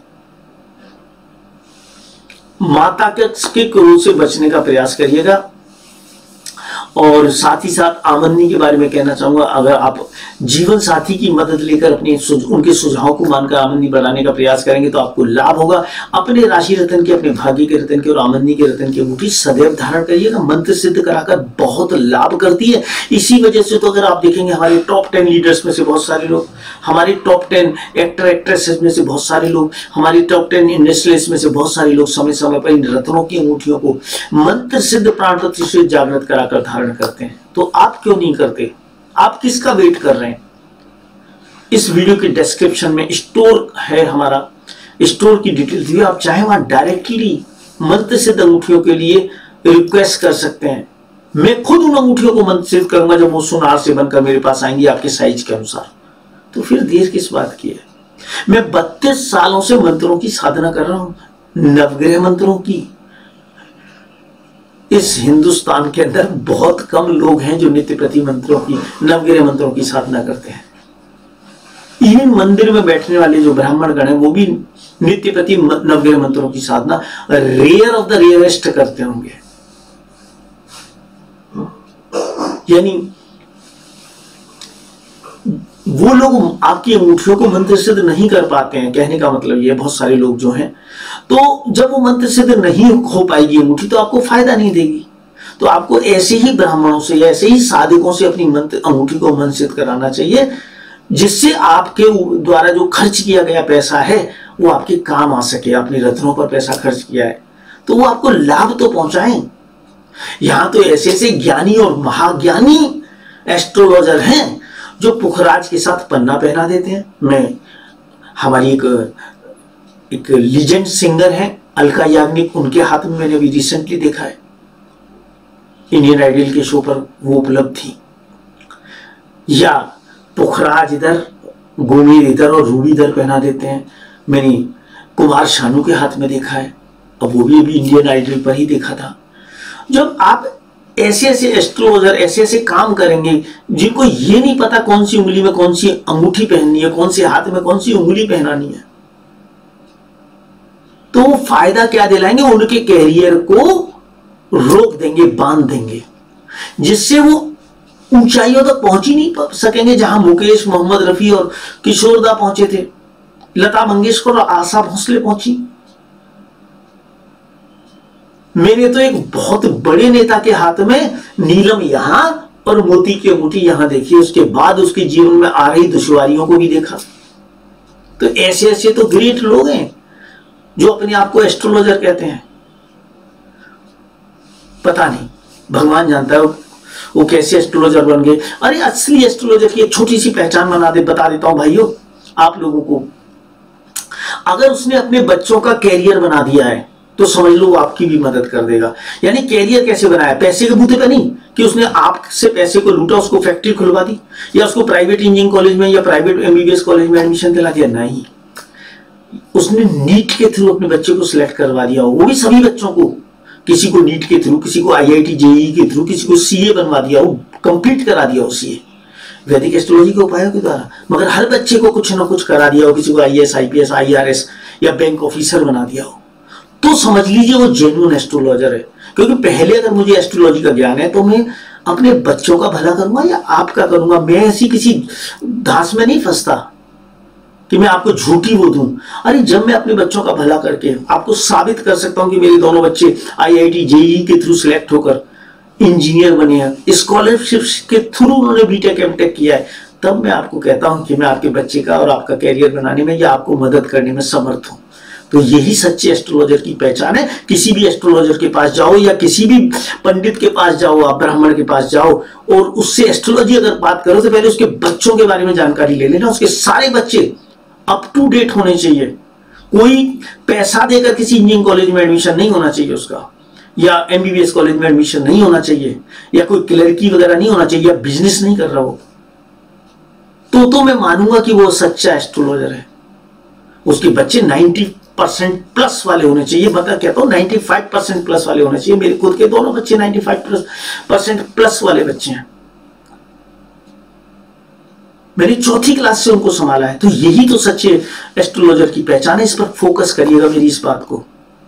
माता के क्रोध से बचने का प्रयास करिएगा। और साथ ही साथ आमदनी के बारे में कहना चाहूंगा, अगर आप जीवन साथी की मदद लेकर उनके सुझाव को मानकर आमदनी बढ़ाने का प्रयास करेंगे तो आपको लाभ होगा। अपने राशि रतन के, अपने भाग्य के रतन के और आमदनी के रतन की अंगूठी सदैव धारण करिएगा। मंत्र सिद्ध कराकर बहुत लाभ करती है। इसी वजह से तो अगर आप देखेंगे हमारे टॉप 10 लीडर्स में से बहुत सारे लोग, हमारे टॉप 10 एक्टर एक्ट्रेसेस में से बहुत सारे लोग, हमारी टॉप 10 इंडस्ट्रियलिस्ट में से बहुत सारे लोग समय समय पर इन रत्नों की अंगूठियों को मंत्र सिद्ध प्राणपत्र से जागृत कराकर धारण करते हैं। तो आप क्यों नहीं करते? आप किसका वेट कर रहे हैं? इस वीडियो के डिस्क्रिप्शन में स्टोर है, हमारा स्टोर की डिटेल्स दी, आप चाहे वहां डायरेक्टली मंत्र सिद्ध अंगूठियों के लिए रिक्वेस्ट कर सकते हैं। मैं खुद उन अंगूठियों को मंत्र सिद्ध करूंगा जब वो सुनार से बनकर मेरे पास आएंगी आपके साइज के अनुसार। तो फिर देर किस बात की है? मैं 32 सालों से मंत्रों की साधना कर रहा हूं, नवग्रह मंत्रों की। इस हिंदुस्तान के अंदर बहुत कम लोग हैं जो नित्य प्रति मंत्रों की, नवग्रह मंत्रों की साधना करते हैं। इन मंदिर में बैठने वाले जो ब्राह्मण गण है वो भी नित्य प्रति नवग्रह मंत्रों की साधना रेयर ऑफ द रेयरेस्ट करते होंगे। यानी वो लोग आपकी अंगूठियों को मंत्र सिद्ध नहीं कर पाते हैं। कहने का मतलब ये, बहुत सारे लोग जो हैं, तो जब वो मंत्र सिद्ध नहीं हो पाएगी अंगूठी तो आपको फायदा नहीं देगी। तो आपको ऐसे ही ब्राह्मणों से या ऐसे ही साधकों से अपनी मंत्र अंगूठी को मन सिद्ध कराना चाहिए, जिससे आपके द्वारा जो खर्च किया गया पैसा है वो आपके काम आ सके। आपने रत्नों पर पैसा खर्च किया है तो वो आपको लाभ तो पहुंचाएं। यहां तो ऐसे ऐसे ज्ञानी और महाज्ञानी एस्ट्रोलॉजर हैं जो पुखराज के साथ पन्ना पहना देते हैं। मैं हमारी एक लीजेंड सिंगर है अलका याग्निक, उनके हाथ में मैंने अभी रिसेंटली देखा है, इंडियन आइडल के शो पर वो उपलब्ध थी। या पुखराज इधर, गोमेर इधर और रूबी इधर पहना देते हैं। मैंने कुमार शानू के हाथ में देखा है, अब वो भी अभी इंडियन आइडल पर ही देखा था। जब आप ऐसे ऐसे एस्ट्रोलॉजर ऐसे ऐसे काम करेंगे जिनको ये नहीं पता कौन सी उंगली में कौन सी अंगूठी पहननी है, कौन से हाथ में कौन सी उंगली पहनानी है, तो वो फायदा क्या दिलाएंगे? उनके कैरियर को रोक देंगे, बांध देंगे, जिससे वो ऊंचाइयों तक पहुंच ही नहीं सकेंगे जहां मुकेश, मोहम्मद रफी और किशोरदा पहुंचे थे, लता मंगेशकर और आशा भोसले पहुंची। मैंने तो एक बहुत बड़े नेता के हाथ में नीलम यहां और मोती की अंगूठी यहां देखी, उसके बाद उसके जीवन में आ रही दुश्वारियों को भी देखा। तो ऐसे ऐसे तो ग्रेट लोग हैं जो अपने आप को एस्ट्रोलॉजर कहते हैं। पता नहीं, भगवान जानता है वो कैसे एस्ट्रोलॉजर बन गए। अरे असली एस्ट्रोलॉजर की एक छोटी सी पहचान बता देता हूं भाइयों आप लोगों को। अगर उसने अपने बच्चों का कैरियर बना दिया है तो समझ लो वो आपकी भी मदद कर देगा। यानी कैरियर कैसे बनाया? पैसे के बूते पे नहीं कि उसने आपसे पैसे को लूटा, उसको फैक्ट्री खुलवा दी या उसको प्राइवेट इंजीनियरिंग कॉलेज में या प्राइवेट एमबीबीएस कॉलेज में एडमिशन दिला दिया। नहीं, उसने नीट के थ्रू अपने बच्चे को सिलेक्ट करवा दिया, वो भी सभी बच्चों को, किसी को नीट के थ्रू, किसी को आईआईटी जेईई के थ्रू, किसी को सीए बनवा दिया, वो कंप्लीट करा दिया सीए वैदिक एस्ट्रोलॉजी के उपायों के द्वारा। मगर हर बच्चे को कुछ ना कुछ करा दिया हो, किसी को आईएएस, आईपीएस, आईआरएस या बैंक ऑफिसर बना दिया हो, तो समझ लीजिए वो जेन्युइन एस्ट्रोलॉजर है। क्योंकि पहले अगर मुझे एस्ट्रोलॉजी का ज्ञान है तो मैं अपने बच्चों का भला करूंगा या आपका करूंगा। मैं ऐसी किसी धांस में नहीं फंसता कि मैं आपको झूठी वो दूं। अरे जब मैं अपने बच्चों का भला करके आपको साबित कर सकता हूं कि मेरे दोनों बच्चे आईआईटी जेईई के थ्रू सिलेक्ट होकर इंजीनियर बने हैं, स्कॉलरशिप के थ्रू उन्होंने बीटेक एमटेक किया है, तब मैं आपको कहता हूं कि मैं आपके बच्चे का और आपका कैरियर बनाने में या आपको मदद करने में समर्थ हूं। तो यही सच्चे एस्ट्रोलॉजर की पहचान है। किसी भी एस्ट्रोलॉजर के पास जाओ या किसी भी पंडित के पास जाओ, आप ब्राह्मण के पास जाओ और उससे एस्ट्रोलॉजी अगर बात करो तो पहले उसके बच्चों के बारे में जानकारी ले लेना। उसके सारे बच्चे अप टू डेट होने चाहिए। कोई पैसा देकर किसी इंजीनियरिंग कॉलेज में एडमिशन नहीं होना चाहिए उसका, या एमबीबीएस कॉलेज में एडमिशन नहीं होना चाहिए, या कोई क्लर्की वगैरह नहीं होना चाहिए, या बिजनेस नहीं कर रहा हो, तो मैं मानूंगा कि वो सच्चा एस्ट्रोलॉजर है। उसके बच्चे 90% प्लस वाले होने चाहिए। मतलब कहता हूं 95% प्लस वाले होने चाहिए। मेरे खुद के दोनों बच्चे 95% प्लस वाले बच्चे हैं। मैंने चौथी क्लास से उनको संभाला है। तो यही तो सच्चे एस्ट्रोलॉजर की पहचान है। इस पर फोकस करिएगा मेरी इस बात को।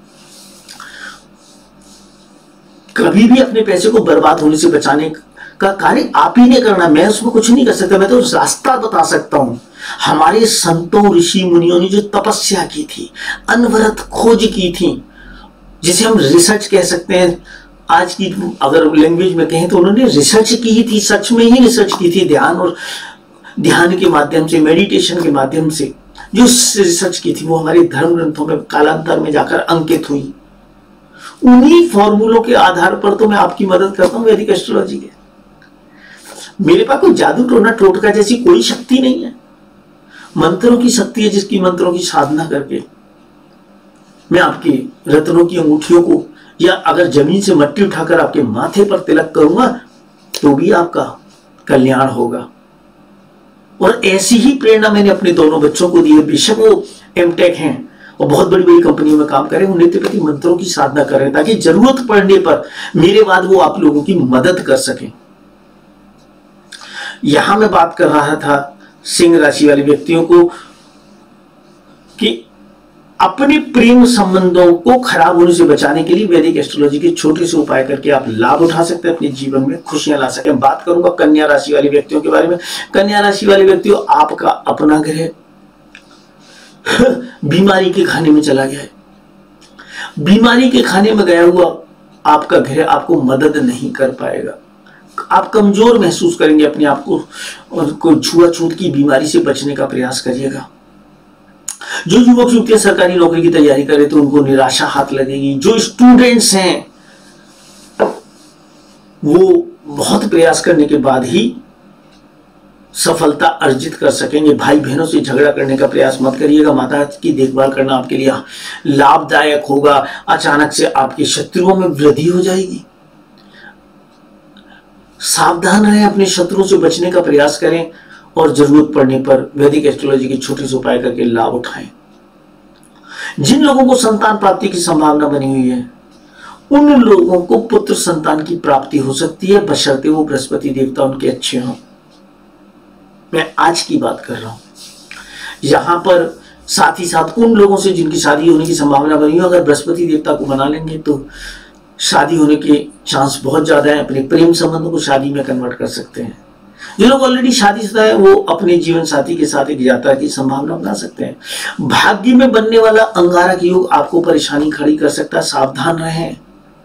कभी भी अपने पैसे को बर्बाद होने से बचाने का कार्य आप ही ने करना, मैं उसमें कुछ नहीं कर सकता। मैं तो रास्ता बता सकता हूं। हमारे संतों ऋषि मुनियों ने जो तपस्या की थी, अनवरत खोज की थी, जिसे हम रिसर्च कह सकते हैं, आज की अगर लैंग्वेज में कहें तो उन्होंने रिसर्च की ही थी, सच में ही रिसर्च की थी। ध्यान के माध्यम से, मेडिटेशन के माध्यम से जो रिसर्च की थी वो हमारे धर्म ग्रंथों में कालांतर में जाकर अंकित हुई। उन्हीं फॉर्मूलों के आधार पर तो मैं आपकी मदद करता हूं वैदिक एस्ट्रोलॉजी के। मेरे पास कोई जादू टोना टोटका जैसी कोई शक्ति नहीं है। मंत्रों की शक्ति है, जिसकी मंत्रों की साधना करके मैं आपकी रत्नों की अंगूठियों को, या अगर जमीन से मट्टी उठाकर आपके माथे पर तिलक करूंगा तो भी आपका कल्याण होगा। और ऐसी ही प्रेरणा मैंने अपने दोनों बच्चों को दी है। बेशक वो एमटेक हैं और बहुत बड़ी बड़ी कंपनियों में काम करें, वो नित्य प्रति मंत्रों की साधना करें ताकि जरूरत पड़ने पर मेरे बाद वो आप लोगों की मदद कर सकें। यहां मैं बात कर रहा था सिंह राशि वाले व्यक्तियों को कि अपने प्रेम संबंधों को खराब होने से बचाने के लिए वैदिक एस्ट्रोलॉजी के छोटे से उपाय करके आप लाभ उठा सकते हैं, अपने जीवन में खुशियां ला सकते हैं। बात करूंगा कन्या राशि वाले व्यक्तियों के बारे में। कन्या राशि वाले व्यक्तियों, आपका अपना ग्रह बीमारी के खाने में चला गया है। बीमारी के खाने में गया हुआ आपका ग्रह आपको मदद नहीं कर पाएगा। आप कमजोर महसूस करेंगे अपने आप को, और छुआछूत की बीमारी से बचने का प्रयास करिएगा। जो युवक युवतियां सरकारी नौकरी की तैयारी कर रहे थे उनको निराशा हाथ लगेगी। जो स्टूडेंट्स हैं वो बहुत प्रयास करने के बाद ही सफलता अर्जित कर सकेंगे। भाई बहनों से झगड़ा करने का प्रयास मत करिएगा। माता की देखभाल करना आपके लिए लाभदायक होगा। अचानक से आपके शत्रुओं में वृद्धि हो जाएगी। सावधान रहें, अपने शत्रुओं से बचने का प्रयास करें और जरूरत पड़ने पर वैदिक एस्ट्रोलॉजी के छोटे से उपाय करके लाभ उठाएं। जिन लोगों को संतान प्राप्ति की संभावना बनी हुई है उन लोगों को पुत्र संतान की प्राप्ति हो सकती है, बशर्ते वो बृहस्पति देवता उनके अच्छे हों। मैं आज की बात कर रहा हूं। यहां पर साथ ही साथ उन लोगों से जिनकी शादी होने की संभावना बनी हो, अगर बृहस्पति देवता को मना लेंगे तो शादी होने के चांस बहुत ज्यादा है। अपने प्रेम संबंधों को शादी में कन्वर्ट कर सकते हैं। जो लोग ऑलरेडी शादीशुदा है वो अपने जीवन साथी के साथ एक यात्रा की संभावना बना सकते हैं। भाग्य में बनने वाला अंगारक योग आपको परेशानी खड़ी कर सकता है, सावधान रहें।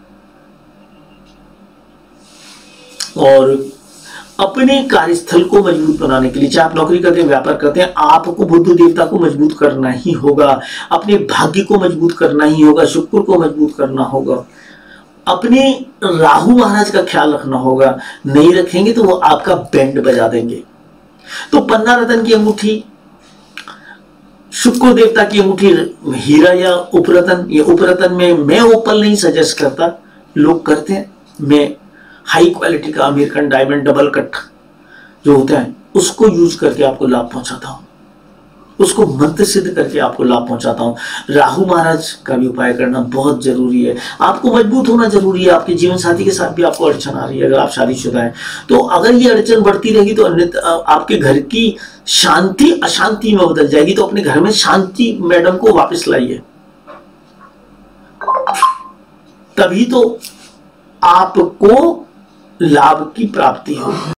और अपने कार्यस्थल को मजबूत बनाने के लिए, चाहे आप नौकरी करते हैं, व्यापार करते हैं, आपको बुध देवता को मजबूत करना ही होगा। अपने भाग्य को मजबूत करना ही होगा। शुक्र को मजबूत करना होगा। अपने राहु महाराज का ख्याल रखना होगा। नहीं रखेंगे तो वो आपका बैंड बजा देंगे। तो 15 रत्न की अंगूठी, शुक्र देवता की अंगूठी, हीरा या उपरत्न, ये उपरत्न में मैं ओपल नहीं सजेस्ट करता, लोग करते हैं। मैं हाई क्वालिटी का अमेरिकन डायमंड डबल कट जो होता है उसको यूज करके आपको लाभ पहुंचाता हूं, उसको मंत्र सिद्ध करके आपको लाभ पहुंचाता हूं। राहु महाराज का भी उपाय करना बहुत जरूरी है। आपको मजबूत होना जरूरी है। आपके जीवन साथी के साथ भी आपको अड़चन आ रही है, अगर आप शादीशुदा हैं तो अगर ये अड़चन बढ़ती रहेगी तो अन्यथा आपके घर की शांति अशांति में बदल जाएगी। तो अपने घर में शांति मैडम को वापस लाइए, तभी तो आपको लाभ की प्राप्ति होगी।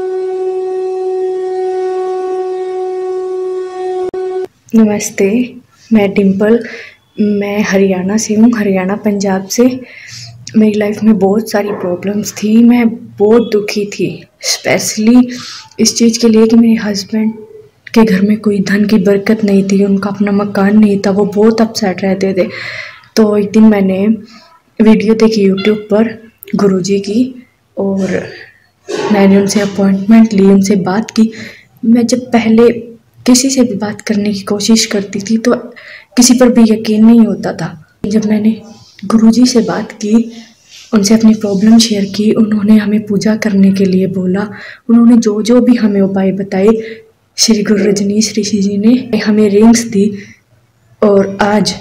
नमस्ते, मैं डिम्पल, मैं हरियाणा से हूँ, हरियाणा पंजाब से। मेरी लाइफ में बहुत सारी प्रॉब्लम्स थी, मैं बहुत दुखी थी, स्पेशली इस चीज़ के लिए कि मेरे हस्बैंड के घर में कोई धन की बरकत नहीं थी, उनका अपना मकान नहीं था, वो बहुत अपसेट रहते थे। तो एक दिन मैंने वीडियो देखी यूट्यूब पर गुरुजी की और मैंने उनसे अपॉइंटमेंट ली, उनसे बात की। मैं जब पहले किसी से भी बात करने की कोशिश करती थी तो किसी पर भी यकीन नहीं होता था। जब मैंने गुरुजी से बात की, उनसे अपनी प्रॉब्लम शेयर की, उन्होंने हमें पूजा करने के लिए बोला। उन्होंने जो जो भी हमें उपाय बताए, श्री गुरु रजनीश ऋषि जी ने हमें रिंग्स दी और आज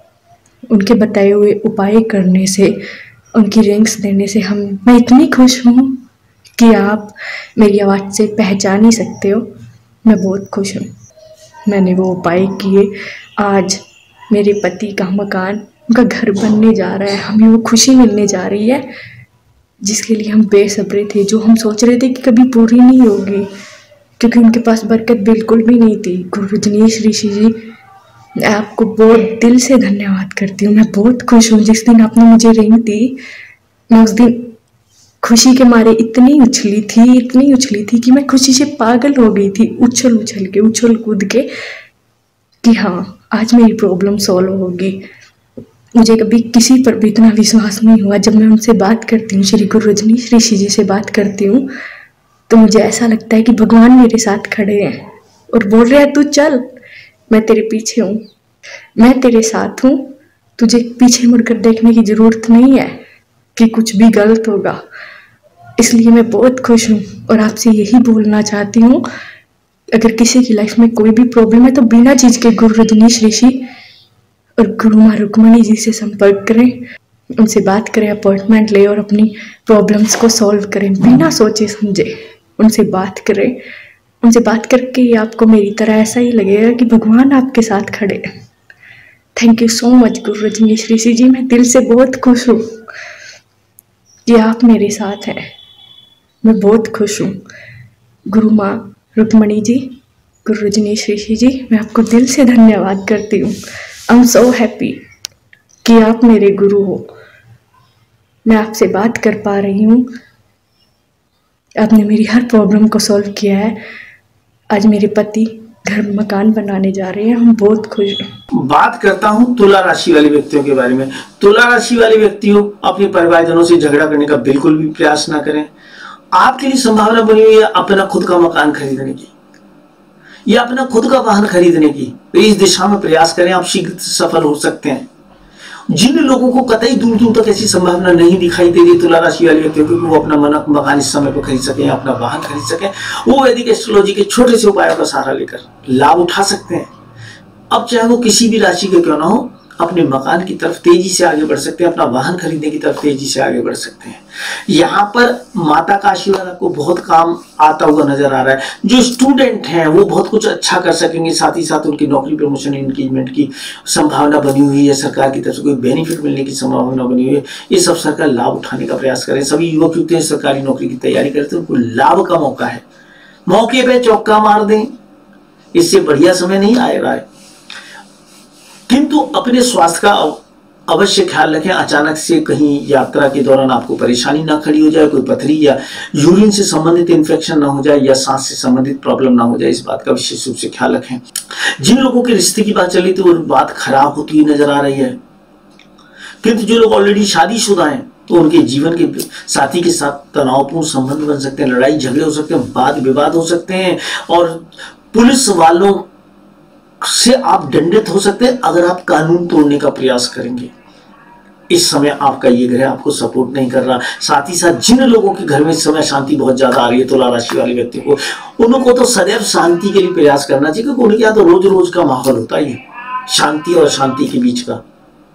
उनके बताए हुए उपाय करने से, उनकी रिंग्स देने से मैं इतनी खुश हूँ कि आप मेरी आवाज़ से पहचान ही सकते हो। मैं बहुत खुश हूँ। मैंने वो उपाय किए, आज मेरे पति का मकान, उनका घर बनने जा रहा है, हमें वो खुशी मिलने जा रही है जिसके लिए हम बेसब्रे थे, जो हम सोच रहे थे कि कभी पूरी नहीं होगी, क्योंकि उनके पास बरकत बिल्कुल भी नहीं थी। गुरु रजनीश ऋषि जी, मैं आपको बहुत दिल से धन्यवाद करती हूँ। मैं बहुत खुश हूँ। जिस दिन आपने मुझे रिंग दी, मैं उस दिन खुशी के मारे इतनी उछली थी कि मैं खुशी से पागल हो गई थी, उछल कूद के कि हाँ, आज मेरी प्रॉब्लम सॉल्व होगी। मुझे कभी किसी पर भी इतना विश्वास नहीं हुआ। जब मैं उनसे बात करती हूँ, श्री गुरु रजनीश ऋषि जी से बात करती हूँ, तो मुझे ऐसा लगता है कि भगवान मेरे साथ खड़े हैं और बोल रहे हैं, तू चल, मैं तेरे पीछे हूँ, मैं तेरे साथ हूँ, तुझे पीछे मुड़कर देखने की ज़रूरत नहीं है कि कुछ भी गलत होगा। इसलिए मैं बहुत खुश हूँ और आपसे यही बोलना चाहती हूँ, अगर किसी की लाइफ में कोई भी प्रॉब्लम है तो बिना चीज़ के गुरु रजनीश ऋषि और गुरु माँ रुक्मणी जी से संपर्क करें, उनसे बात करें, अपॉइंटमेंट लें और अपनी प्रॉब्लम्स को सॉल्व करें। बिना सोचे समझे उनसे बात करें उनसे बात करके आपको मेरी तरह ऐसा ही लगेगा कि भगवान आपके साथ खड़े हैं। थैंक यू सो मच गुरु रजनीश ऋषि जी, मैं दिल से बहुत खुश हूँ कि आप मेरे साथ हैं। मैं बहुत खुश हूँ। गुरु माँ रुक्मणी जी, गुरु रजनीश ऋषि जी, मैं आपको दिल से धन्यवाद करती हूँ। आई एम सो हैप्पी कि आप मेरे गुरु हो। मैं आपसे बात कर पा रही हूँ। आपने मेरी हर प्रॉब्लम को सॉल्व किया है। आज मेरे पति घर मकान बनाने जा रहे हैं, हम बहुत खुश हैं। बात करता हूं तुला राशि वाले व्यक्तियों के बारे में। तुला राशि वाले व्यक्तियों अपने परिवारजनों से झगड़ा करने का बिल्कुल भी प्रयास ना करें। आपके लिए संभावना बनी हुई है अपना खुद का मकान खरीदने की या अपना खुद का वाहन खरीदने की, तो इस दिशा में प्रयास करें, आप शीघ्र सफल हो सकते हैं। जिन लोगों को कतई दूर दूर तक ऐसी संभावना नहीं दिखाई दे रही तुला राशि वाले व्यक्तियों को, वो अपना मकान इस समय पर खरीद सके, अपना वाहन खरीद सके, वो वैदिक एस्ट्रोलॉजी के छोटे से उपायों का सहारा लेकर लाभ उठा सकते हैं। अब चाहे वो किसी भी राशि के क्यों ना हो, अपने मकान की तरफ तेजी से आगे बढ़ सकते हैं, अपना वाहन खरीदने की तरफ तेजी से आगे बढ़ सकते हैं। यहाँ पर माता का आशीर्वाद आपको बहुत काम आता हुआ नजर आ रहा है। जो स्टूडेंट हैं वो बहुत कुछ अच्छा कर सकेंगे, साथ ही साथ उनकी नौकरी प्रमोशन इंक्रीमेंट की संभावना बनी हुई है, सरकार की तरफ से कोई बेनिफिट मिलने की संभावना बनी हुई है। इस अवसर का लाभ उठाने का प्रयास करें। सभी युवक युवतियां सरकारी नौकरी की तैयारी करते हैं, उनको लाभ का मौका है, मौके पे चौका मार दें, इससे बढ़िया समय नहीं आ रहा है। किंतु अपने स्वास्थ्य का अवश्य ख्याल रखें। अचानक से कहीं यात्रा के दौरान आपको परेशानी ना खड़ी हो जाए, कोई पथरी या यूरिन से संबंधित इन्फेक्शन ना हो जाए या सांस से संबंधित प्रॉब्लम ना हो जाए, इस बात का विशेष रूप से ख्याल रखें। जिन लोगों के रिश्ते की बात चली तो वो बात खराब होती हुई नजर आ रही है, किंतु जो लोग ऑलरेडी शादीशुदा हैं तो उनके जीवन के साथी के साथ तनावपूर्ण संबंध बन सकते हैं, लड़ाई झगड़े हो सकते हैं, वाद विवाद हो सकते हैं और पुलिस वालों से आप दंडित हो सकते हैं अगर आप कानून तोड़ने का प्रयास करेंगे। इस समय आपका ये ग्रह आपको सपोर्ट नहीं कर रहा। साथ ही साथ जिन लोगों के घर में इस समय शांति बहुत ज्यादा आ रही है तुला राशि वाले व्यक्ति को, उनको तो सदैव शांति के लिए प्रयास करना चाहिए, क्योंकि उनके यहाँ तो रोज रोज का माहौल होता ही है शांति और शांति के बीच का।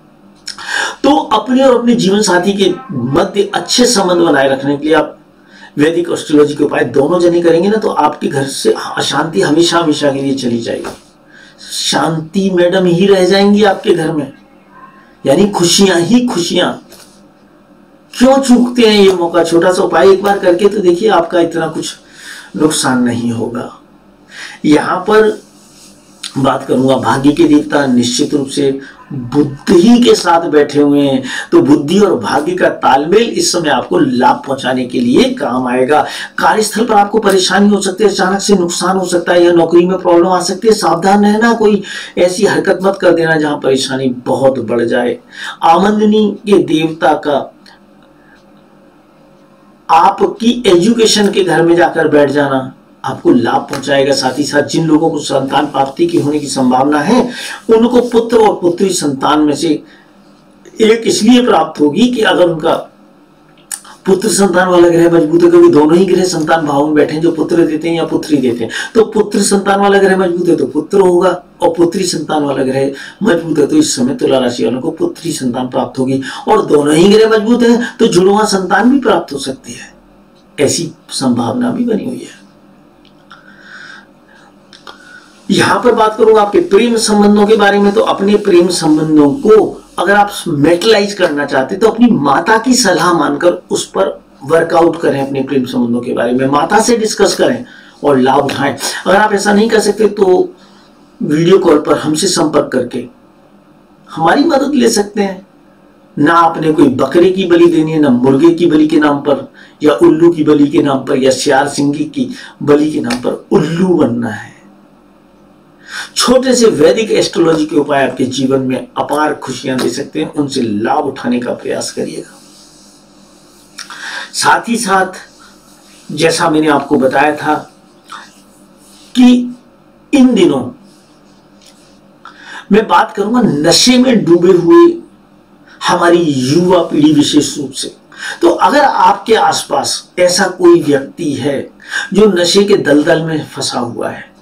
तो अपने और अपने जीवन साथी के मध्य अच्छे संबंध बनाए रखने के लिए आप वैदिक एस्ट्रोलॉजी के उपाय दोनों जने करेंगे ना, तो आपके घर से अशांति हमेशा हमेशा के लिए चली जाएगी। शांति मैडम ही रह जाएंगी आपके घर में, यानी खुशियां ही खुशियां। क्यों चूकते हैं ये मौका? छोटा सा उपाय एक बार करके तो देखिए, आपका इतना कुछ नुकसान नहीं होगा। यहां पर बात करूंगा भाग्य के देवता निश्चित रूप से बुद्धि के साथ बैठे हुए हैं, तो बुद्धि और भाग्य का तालमेल इस समय आपको लाभ पहुंचाने के लिए काम आएगा। कार्यस्थल पर आपको परेशानी हो सकती है, अचानक से नुकसान हो सकता है या नौकरी में प्रॉब्लम आ सकती है। सावधान रहना, कोई ऐसी हरकत मत कर देना जहां परेशानी बहुत बढ़ जाए। आमदनी के देवता का आपकी एजुकेशन के घर में जाकर बैठ जाना आपको लाभ पहुंचाएगा। साथ ही साथ जिन लोगों को संतान प्राप्ति की होने की संभावना है, उनको पुत्र और पुत्री संतान में से एक इसलिए प्राप्त होगी कि अगर उनका पुत्र संतान वाला ग्रह मजबूत है, क्योंकि दोनों ही ग्रह संतान भाव में बैठे हैं, जो पुत्र देते हैं या पुत्री देते हैं। तो पुत्र संतान वाला ग्रह मजबूत है तो पुत्र होगा, और पुत्री संतान वाला ग्रह मजबूत है तो इस समय तुला राशि वालों को पुत्री संतान प्राप्त होगी। और दोनों ही ग्रह मजबूत है तो जुड़वा संतान भी प्राप्त हो सकती है, ऐसी संभावना भी बनी हुई है। यहां पर बात करूंगा आपके प्रेम संबंधों के बारे में। तो अपने प्रेम संबंधों को अगर आप मेटलाइज करना चाहते तो अपनी माता की सलाह मानकर उस पर वर्कआउट करें। अपने प्रेम संबंधों के बारे में माता से डिस्कस करें और लाभ उठाएं। अगर आप ऐसा नहीं कर सकते तो वीडियो कॉल पर हमसे संपर्क करके हमारी मदद ले सकते हैं। ना आपने कोई बकरे की बलि देनी है, ना मुर्गे की बलि के नाम पर या उल्लू की बलि के नाम पर या सियार सिंगी की बलि के नाम पर उल्लू बनना है। छोटे से वैदिक एस्ट्रोलॉजी के उपाय आपके जीवन में अपार खुशियां दे सकते हैं, उनसे लाभ उठाने का प्रयास करिएगा। साथ ही साथ जैसा मैंने आपको बताया था कि इन दिनों मैं बात करूंगा नशे में डूबे हुए हमारी युवा पीढ़ी विशेष रूप से। तो अगर आपके आसपास ऐसा कोई व्यक्ति है जो नशे के दलदल में फंसा हुआ है,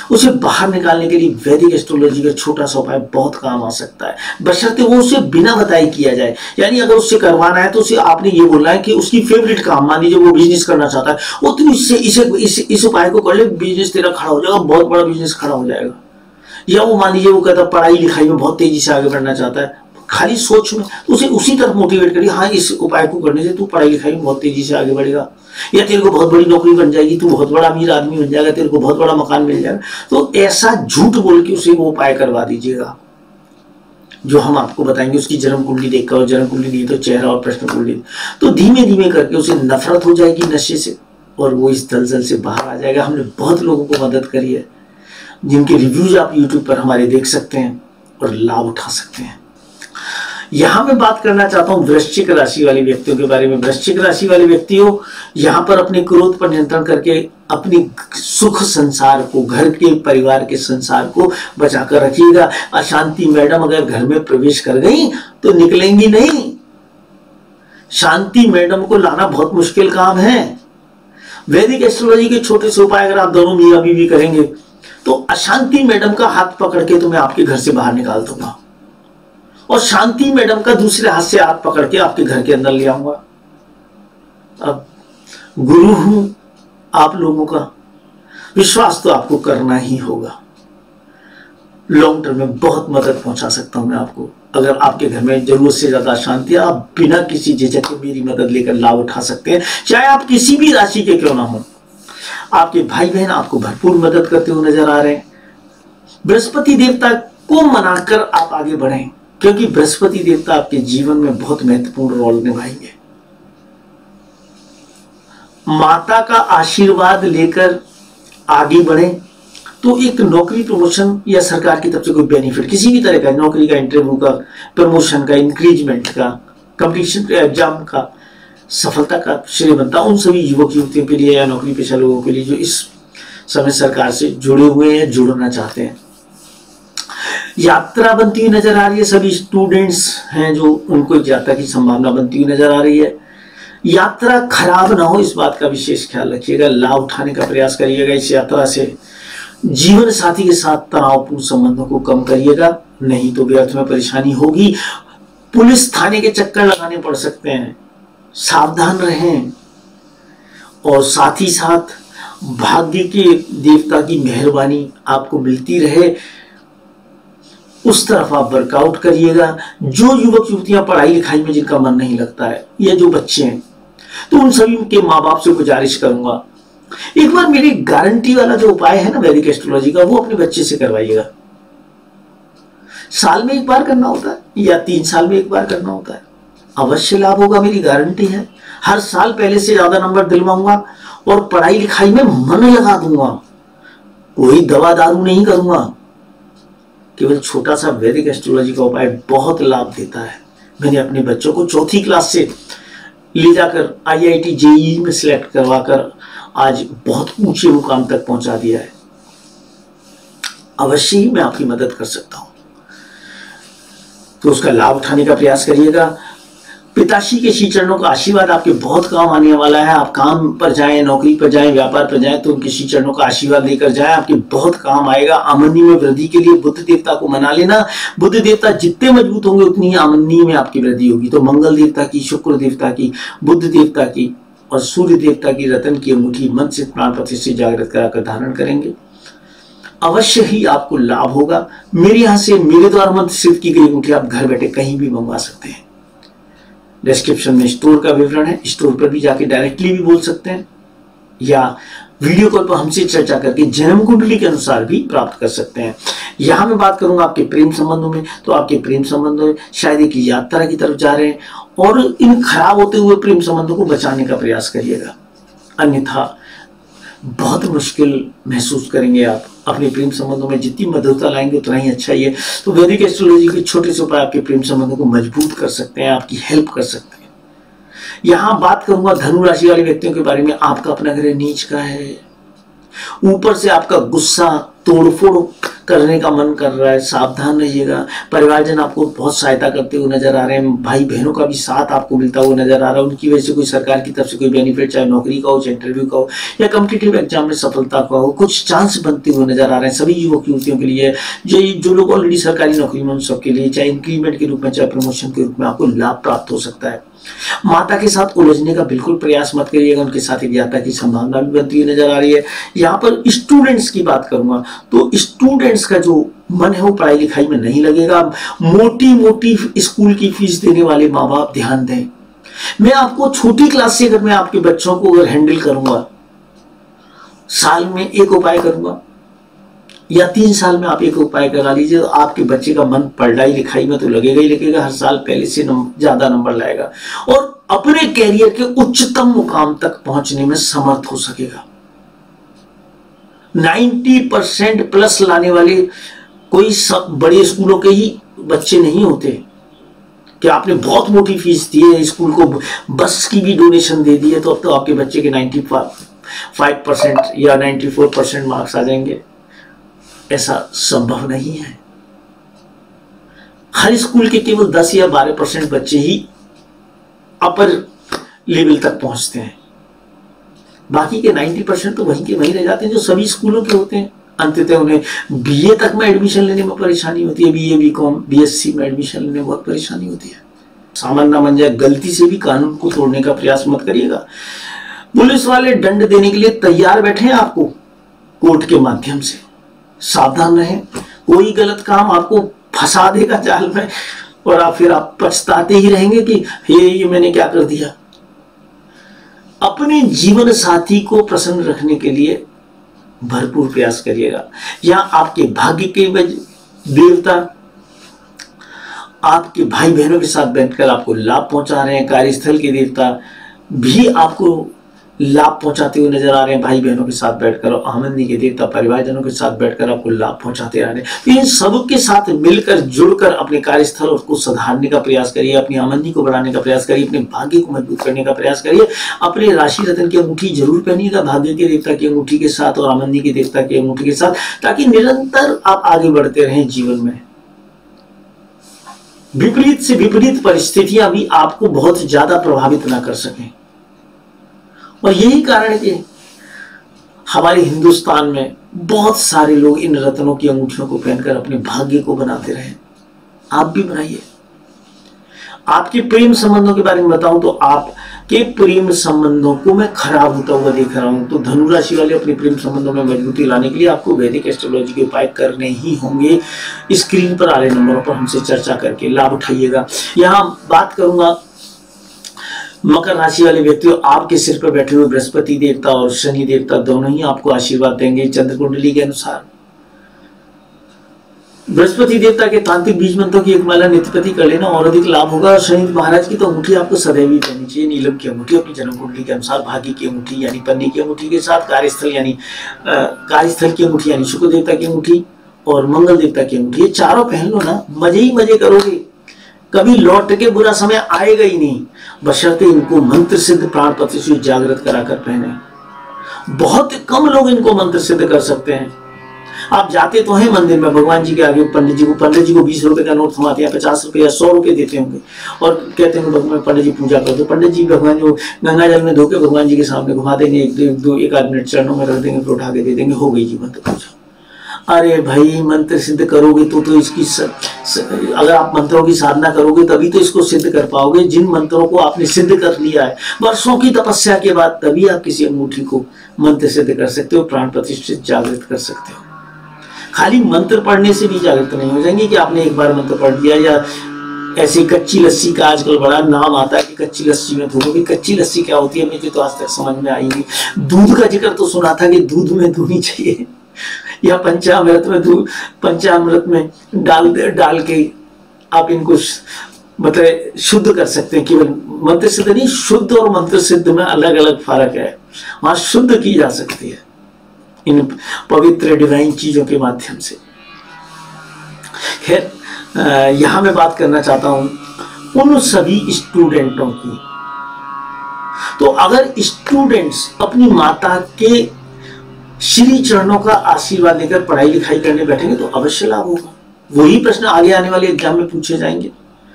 उसे बाहर निकालने के लिए वैदिक एस्ट्रोलॉजी का छोटा सा उपाय बहुत काम आ सकता है, बशर्ते वो उसे बिना बताए किया जाए। यानी अगर उससे करवाना है तो उसे आपने ये बोलना है कि उसकी फेवरेट काम, मान लीजिए वो बिजनेस करना चाहता है, वो तो इस उपाय को कर ले, बिजनेस तेरा खड़ा हो जाएगा, बहुत बड़ा बिजनेस खड़ा हो जाएगा। या वो मान लीजिए वो कहता है पढ़ाई लिखाई में बहुत तेजी से आगे बढ़ना चाहता है, खाली सोच में, तो उसे उसी तरफ मोटिवेट करिए, हाँ इस उपाय को करने से तू पढ़ाई लिखाई में बहुत तेजी से आगे बढ़ेगा, या तेरे को बहुत बड़ी नौकरी बन जाएगी, तू बहुत बड़ा अमीर आदमी बन जाएगा, तेरे को बहुत बड़ा मकान मिल जाएगा। तो ऐसा झूठ बोल के उसे वो उपाय करवा दीजिएगा जो हम आपको बताएंगे। उसकी जन्म कुंडली देखकर, और जन्म कुंडली नहीं तो चेहरा और प्रश्न कुंडली, तो धीमे धीमे करके उसे नफरत हो जाएगी नशे से और वो इस दलदल से बाहर आ जाएगा। हमने बहुत लोगों को मदद करी है, जिनके रिव्यूज आप यूट्यूब पर हमारे देख सकते हैं और लाभ उठा सकते हैं। यहां मैं बात करना चाहता हूं वृश्चिक राशि वाले व्यक्तियों के बारे में। वृश्चिक राशि वाले व्यक्तियों यहां पर अपने क्रोध पर नियंत्रण करके अपनी सुख संसार को, घर के परिवार के संसार को बचाकर रखिएगा। अशांति मैडम अगर घर में प्रवेश कर गई तो निकलेंगी नहीं। शांति मैडम को लाना बहुत मुश्किल काम है। वैदिक एस्ट्रोलॉजी के छोटे से उपाय अगर आप दोनों मियां बीवी करेंगे तो अशांति मैडम का हाथ पकड़ के तुम्हें आपके घर से बाहर निकाल दूंगा और शांति मैडम का दूसरे हाथ से हाथ पकड़ के आपके घर के अंदर ले आऊंगा। अब गुरु हूं आप लोगों का, विश्वास तो आपको करना ही होगा। लॉन्ग टर्म में बहुत मदद पहुंचा सकता हूं मैं आपको। अगर आपके घर में जरूरत से ज्यादा अशांति है, आप बिना किसी झिझक के मेरी मदद लेकर लाभ उठा सकते हैं, चाहे आप किसी भी राशि के क्यों ना हो। आपके भाई बहन आपको भरपूर मदद करते हुए नजर आ रहे हैं। बृहस्पति देवता को मनाकर आप आगे बढ़ें, क्योंकि बृहस्पति देवता आपके जीवन में बहुत महत्वपूर्ण रोल निभाएंगे। माता का आशीर्वाद लेकर आगे बढ़ें तो एक नौकरी प्रमोशन या सरकार की तरफ से कोई बेनिफिट, किसी भी तरह का, नौकरी का, इंटरव्यू का, प्रमोशन का, इंक्रीजमेंट का, कंपटीशन एग्जाम का, सफलता का श्रेय बनता उन सभी युवक युवतियों के लिए या नौकरी पेशा लोगों के लिए जो इस समय सरकार से जुड़े हुए हैं, जुड़ना चाहते हैं। यात्रा बनती हुई नजर आ रही है। सभी स्टूडेंट्स हैं जो, उनको एक यात्रा की संभावना बनती हुई नजर आ रही है। यात्रा खराब ना हो इस बात का विशेष ख्याल रखिएगा। लाभ उठाने का प्रयास करिएगा इस यात्रा से। जीवन साथी के साथ तनावपूर्ण संबंधों को कम करिएगा, नहीं तो व्यर्थ में परेशानी होगी। पुलिस थाने के चक्कर लगाने पड़ सकते हैं, सावधान रहें। और साथ ही साथ भाग्य के देवता की मेहरबानी आपको मिलती रहे, उस तरफ आप वर्कआउट करिएगा। जो युवक युवतियां पढ़ाई लिखाई में जिनका मन नहीं लगता है, या जो बच्चे हैं, तो उन सभी के माँ बाप से गुजारिश करूंगा, एक बार मेरी गारंटी वाला जो उपाय है ना वैदिक एस्ट्रोलॉजी का, वो अपने बच्चे से करवाइएगा। साल में एक बार करना होता है या 3 साल में एक बार करना होता है, अवश्य लाभ होगा, मेरी गारंटी है। हर साल पहले से ज्यादा नंबर दिलवाऊंगा और पढ़ाई लिखाई में मन लगा दूंगा। कोई दवा दारू नहीं करूंगा, केवल छोटा सा वैदिक एस्ट्रोलॉजी का उपाय बहुत लाभ देता है। मैंने अपने बच्चों को 4th क्लास से ले जाकर IIT JEE में सिलेक्ट करवाकर आज बहुत ऊंचे मुकाम तक पहुंचा दिया है। अवश्य ही मैं आपकी मदद कर सकता हूं, तो उसका लाभ उठाने का प्रयास करिएगा। पिताश्री के श्री चरणों का आशीर्वाद आपके बहुत काम आने वाला है। आप काम पर जाएं, नौकरी पर जाएं, व्यापार पर जाएं, तो उनके श्री चरणों का आशीर्वाद लेकर जाएं, आपके बहुत काम आएगा। आमदनी में वृद्धि के लिए बुध देवता को मना लेना। बुध देवता जितने मजबूत होंगे उतनी ही आमदनी में आपकी वृद्धि होगी। तो मंगल देवता की, शुक्र देवता की, बुध देवता की और सूर्य देवता की रतन की अंगूठी मन से, प्राण प्रतिष्ठा जागृत कराकर धारण करेंगे, अवश्य ही आपको लाभ होगा। मेरे यहां से, मेरे द्वारा मंत्र सिद्ध की गई अंगूठी आप घर बैठे कहीं भी मंगवा सकते हैं। डिस्क्रिप्शन में स्टोर का विवरण है, स्टोर पर भी जाके डायरेक्टली भी बोल सकते हैं, या वीडियो कॉल पर हमसे चर्चा करके जन्म कुंडली के अनुसार भी प्राप्त कर सकते हैं। यहां मैं बात करूंगा आपके प्रेम संबंधों में, तो आपके प्रेम संबंधों में शायद एक यात्रा की तरफ जा रहे हैं और इन खराब होते हुए प्रेम संबंधों को बचाने का प्रयास करिएगा, अन्यथा बहुत मुश्किल महसूस करेंगे आप। अपने प्रेम संबंधों में जितनी मधुरता लाएंगे उतना ही अच्छा ही है। तो वैदिक एस्ट्रोलॉजी के छोटे से उपाय आपके प्रेम संबंधों को मजबूत कर सकते हैं, आपकी हेल्प कर सकते हैं। यहां बात करूंगा धनु राशि वाले व्यक्तियों के बारे में। आपका अपना ग्रह नीच का है, ऊपर से आपका गुस्सा, तोड़फोड़ करने का मन कर रहा है, सावधान रहिएगा। परिवारजन आपको बहुत सहायता करते हुए नजर आ रहे हैं, भाई बहनों का भी साथ आपको मिलता हुआ नजर आ रहा है, उनकी वजह से कोई सरकार की तरफ से कोई बेनिफिट, चाहे नौकरी का हो, चाहे इंटरव्यू का हो, या कॉम्पिटिटिव एग्जाम में सफलता का हो, कुछ चांस बनते हुए नजर आ रहे हैं सभी युवक युवतियों के लिए। जो लोग ऑलरेडी सरकारी नौकरी में, उन सबके लिए चाहे इंक्रीमेंट के रूप में, चाहे प्रमोशन के रूप में आपको लाभ प्राप्त हो सकता है। माता के साथ उलझने का बिल्कुल प्रयास मत करिएगा, उनके साथ एक यात्रा की संभावना भी बनती हुई नजर आ रही है। यहाँ पर स्टूडेंट्स की बात करूंगा तो स्टूडेंट्स का जो मन है वो पढ़ाई लिखाई में नहीं लगेगा। मोटी मोटी स्कूल की फीस देने वाले माँ बाप ध्यान दें। मैं आपको छोटी क्लास से अगर मैं आपके बच्चों को अगर हैंडल करूंगा, साल में एक उपाय करूंगा या 3 साल में आप एक उपाय करा लीजिए, तो आपके बच्चे का मन पढ़ाई लिखाई में तो लगेगा ही लगेगा, हर साल पहले से ज्यादा नंबर लाएगा और अपने कैरियर के उच्चतम मुकाम तक पहुंचने में समर्थ हो सकेगा। 90% प्लस लाने वाले कोई सब बड़े स्कूलों के ही बच्चे नहीं होते कि आपने बहुत मोटी फीस दी है, स्कूल को बस की भी डोनेशन दे दी है, तो अब तो आपके बच्चे के 95% या 94% मार्क्स आ जाएंगे। ऐसा संभव नहीं है। हर स्कूल के केवल 10 या 12% बच्चे ही अपर लेवल तक पहुंचते हैं, बाकी के 90% तो वहीं के वहीं रह जाते हैं जो सभी स्कूलों के होते हैं। अंततः उन्हें बीए तक में एडमिशन लेने में परेशानी होती है, बीए बीकॉम बीएससी में एडमिशन लेने में बहुत परेशानी होती है। सामान्य ना बन जाए, गलती से भी कानून को तोड़ने का प्रयास मत करिएगा। पुलिस वाले दंड देने के लिए तैयार बैठे हैं आपको कोर्ट के माध्यम से, सावधान रहें। कोई गलत काम आपको फंसा देगा जाल में और फिर आप पछताते ही रहेंगे कि ये मैंने क्या कर दिया। अपने जीवन साथी को प्रसन्न रखने के लिए भरपूर प्रयास करिएगा। यहाँ आपके भाग्य के देवता आपके भाई बहनों के साथ बैठकर आपको लाभ पहुंचा रहे हैं। कार्यस्थल के देवता भी आपको लाभ पहुंचाते हुए नजर आ रहे हैं, भाई बहनों के साथ बैठकर। और आमदनी के देवता परिवारजनों के साथ बैठकर आपको लाभ पहुंचाते आ रहे हैं। तो इन सब के साथ मिलकर जुड़कर अपने कार्यस्थल को सुधारने का प्रयास करिए, अपनी आमदनी को बढ़ाने का प्रयास करिए, अपने भाग्य को मजबूत करने का प्रयास करिए। अपने राशि रतन की अंगूठी जरूर पहनिएगा, भाग्य के देवता की अंगूठी के साथ और आमदनी के देवता की अंगूठी के साथ, ताकि निरंतर आप आगे बढ़ते रहें जीवन में। विपरीत से विपरीत परिस्थितियां भी आपको बहुत ज्यादा प्रभावित ना कर सकें। और यही कारण है कि हमारे हिंदुस्तान में बहुत सारे लोग इन रत्नों की अंगूठियों को पहनकर अपने भाग्य को बनाते रहे। आप भी बनाइए। आपके प्रेम संबंधों के बारे में बताऊं तो आपके प्रेम संबंधों को मैं खराब होता हुआ देख रहा हूं। तो धनु राशि वाले अपने प्रेम संबंधों में मजबूती लाने के लिए आपको वैदिक एस्ट्रोलॉजी के उपाय करने ही होंगे। स्क्रीन पर आ रहे नंबरों पर हमसे चर्चा करके लाभ उठाइएगा। यहाँ बात करूंगा मकर राशि वाले व्यक्तियों, आपके सिर पर बैठे हुए बृहस्पति देवता और शनि देवता दोनों ही आपको आशीर्वाद देंगे चंद्र कुंडली के अनुसार। बृहस्पति देवता के तांत्रिक बीज मंत्रों की एक माला नित्यपति कर लेना और अधिक लाभ होगा। और शनि महाराज की तो अंगूठी आपको सदैव ही पहननी चाहिए, नीलम की अंगूठी अपनी जन्म कुंडली के अनुसार, भाग्य की अंगूठी यानी पन्नी की अंगूठी के साथ, कार्यस्थल की अंगूठी यानी शुक्र देवता की अंगूठी और मंगल देवता की अंगूठी, ये चारों पहन लो ना, मजे ही मजे करोगे। कभी लौट के बुरा समय आएगा ही नहीं, बशर्ते इनको मंत्र सिद्ध प्राणपत्र से जागृत कराकर पहने। बहुत कम लोग इनको मंत्र सिद्ध कर सकते हैं। आप जाते तो हैं मंदिर में भगवान जी के आगे, पंडित जी को 20 रुपए का नोट थमाते हैं, 50 रुपए या 100 रुपए देते होंगे और कहते हैं भगवान पंडित जी पूजा कर दो। पंडित जी भगवान जो गंगा जल में धोके भगवान जी के सामने घुमा देंगे, एक आध मिनट चरणों में रख देंगे, फिर उठा के दे देंगे, हो गई जी मंत्र पूजा। अरे भाई, मंत्र सिद्ध करोगे तो इसकी अगर आप मंत्रों की साधना करोगे तभी तो इसको सिद्ध कर पाओगे। जिन मंत्रों को आपने सिद्ध कर लिया है वर्षों की तपस्या के बाद, तभी आप किसी अंगूठी को मंत्र सिद्ध कर सकते हो, प्राण प्रतिष्ठित जागृत कर सकते हो। खाली मंत्र पढ़ने से भी जागृत नहीं हो जाएंगे कि आपने एक बार मंत्र पढ़ लिया। या ऐसी कच्ची लस्सी का आजकल बड़ा नाम आता है कि कच्ची लस्सी में धोओगे। कच्ची लस्सी क्या होती है मुझे तो आज तक समझ में आई नहीं। दूध का जिक्र तो सुना था कि दूध में धोनी चाहिए, या पंचामृत में डाल के आप इनको मतलब शुद्ध कर सकते हैं। केवल मंत्र सिद्ध नहीं, शुद्ध और मंत्र सिद्ध में अलग अलग फर्क है। वहां शुद्ध की जा सकती है इन पवित्र डिवाइन चीजों के माध्यम से। खैर, यहां मैं बात करना चाहता हूं उन सभी स्टूडेंटों की। तो अगर स्टूडेंट्स अपनी माता के श्री चरणों का आशीर्वाद लेकर पढ़ाई लिखाई करने बैठेंगे तो अवश्य लाभ होगा। वही प्रश्न आगे आने वाले एग्जाम में पूछे जाएंगे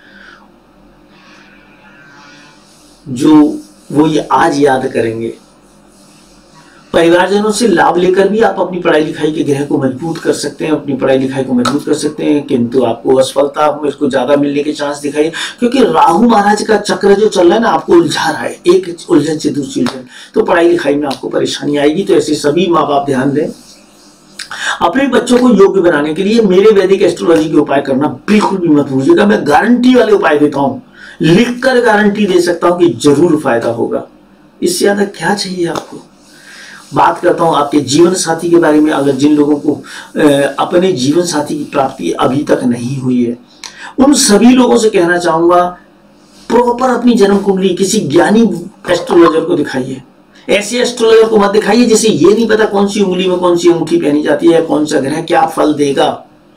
जो वो ये आज याद करेंगे। परिवारजनों से लाभ लेकर भी आप अपनी पढ़ाई लिखाई के ग्रह को मजबूत कर सकते हैं, अपनी पढ़ाई लिखाई को मजबूत कर सकते हैं, किंतु आपको असफलता में इसको ज्यादा मिलने के चांस दिखाई, क्योंकि राहु महाराज का चक्र जो चल रहा है ना, आपको उलझा रहा है, एक उलझन से दूसरी उलझन, तो पढ़ाई लिखाई में आपको परेशानी आएगी। तो ऐसे सभी माँ बाप ध्यान दें, अपने बच्चों को योग्य बनाने के लिए मेरे वैदिक एस्ट्रोलॉजी के उपाय करना बिल्कुल भी मत भूलिएगा। मैं गारंटी वाले उपाय देता हूं, लिखकर गारंटी दे सकता हूं कि जरूर फायदा होगा। इससे ज्यादा क्या चाहिए आपको। बात करता हूं आपके जीवन साथी के बारे में। अगर जिन लोगों को अपने जीवन साथी की प्राप्ति अभी तक नहीं हुई है, उन सभी लोगों से कहना चाहूंगा, प्रॉपर अपनी जन्म कुंडली किसी ज्ञानी एस्ट्रोलॉजर को दिखाइए। ऐसे एस्ट्रोलॉजर को मत दिखाइए जिसे ये नहीं पता कौन सी उंगली में कौन सी अंगूठी पहनी जाती है, कौन सा ग्रह क्या फल देगा।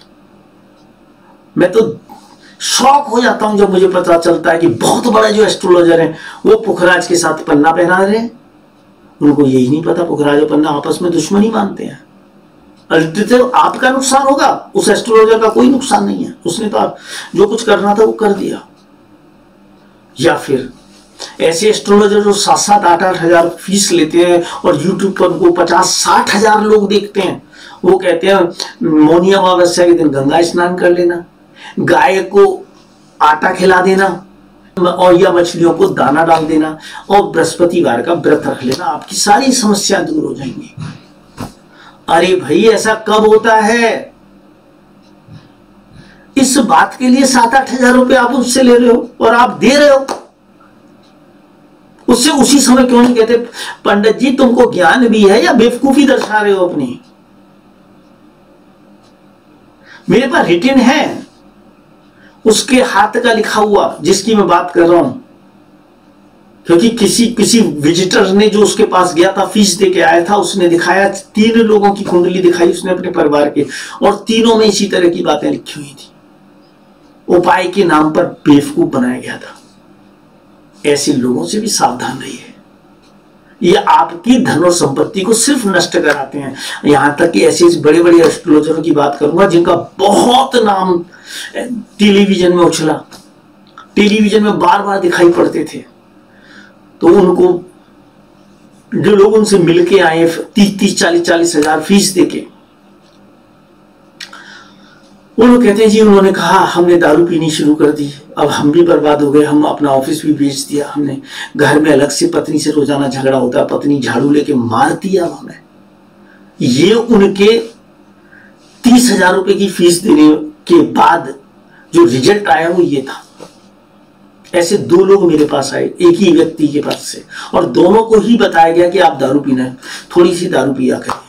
मैं तो शॉक हो जाता हूं जब मुझे पता चलता है कि बहुत बड़ा जो एस्ट्रोलॉजर है वो पुखराज के साथ पन्ना पहना रहे हैं। उनको यही नहीं पता पुखराज और पन्ना आपस में दुश्मनी मानते हैं। अल्टीमेटली आपका नुकसान होगा, उस एस्ट्रोलॉजर का कोई नुकसान नहीं है। उसने तो आप जो कुछ करना था वो कर दिया। या फिर ऐसे एस्ट्रोलॉजर जो 7-7, 8-8 हजार फीस लेते हैं और यूट्यूब पर उनको 50-60 हजार लोग देखते हैं। वो कहते हैं मौनी अमावस्या के दिन गंगा स्नान कर लेना, गाय को आटा खिला देना और या मछलियों को दाना डाल देना और बृहस्पतिवार का व्रत रख लेना, आपकी सारी समस्या दूर हो जाएंगी। अरे भाई, ऐसा कब होता है? इस बात के लिए 7-8 हजार रुपए आप उससे ले रहे हो और आप दे रहे हो उससे। उसी समय क्यों नहीं कहते पंडित जी तुमको ज्ञान भी है या बेवकूफी दर्शा रहे हो अपनी? मेरे पास रिटन है उसके हाथ का लिखा हुआ जिसकी मैं बात कर रहा हूं, क्योंकि किसी विजिटर ने जो उसके पास गया था, फीस दे के आया था, उसने दिखाया 3 लोगों की कुंडली दिखाई उसने अपने परिवार के, और तीनों में इसी तरह की बातें लिखी हुई थी। उपाय के नाम पर बेवकूफ बनाया गया था। ऐसे लोगों से भी सावधान रहिए। ये आपकी धन और संपत्ति को सिर्फ नष्ट कराते हैं। यहां तक कि ऐसे बड़े बड़े एस्ट्रोलॉजरों की बात करूंगा जिनका बहुत नाम टेलीविजन में उछला, टेलीविजन में बार बार दिखाई पड़ते थे, तो उनको जो लोग उनसे मिलके आए 30-30, 40-40 हजार फीस देके, वो लोग कहते हैं जी उन्होंने कहा हमने दारू पीनी शुरू कर दी, अब हम भी बर्बाद हो गए, हम अपना ऑफिस भी बेच दिया, हमने घर में अलग से पत्नी से रोजाना झगड़ा होता है, पत्नी झाड़ू लेके मारती है अब हमें। ये उनके 30,000 रुपए की फीस देने के बाद जो रिजल्ट आया वो ये था। ऐसे 2 लोग मेरे पास आए एक ही व्यक्ति के पास से, और दोनों को ही बताया गया कि आप दारू पीना है, थोड़ी सी दारू पिया करिए।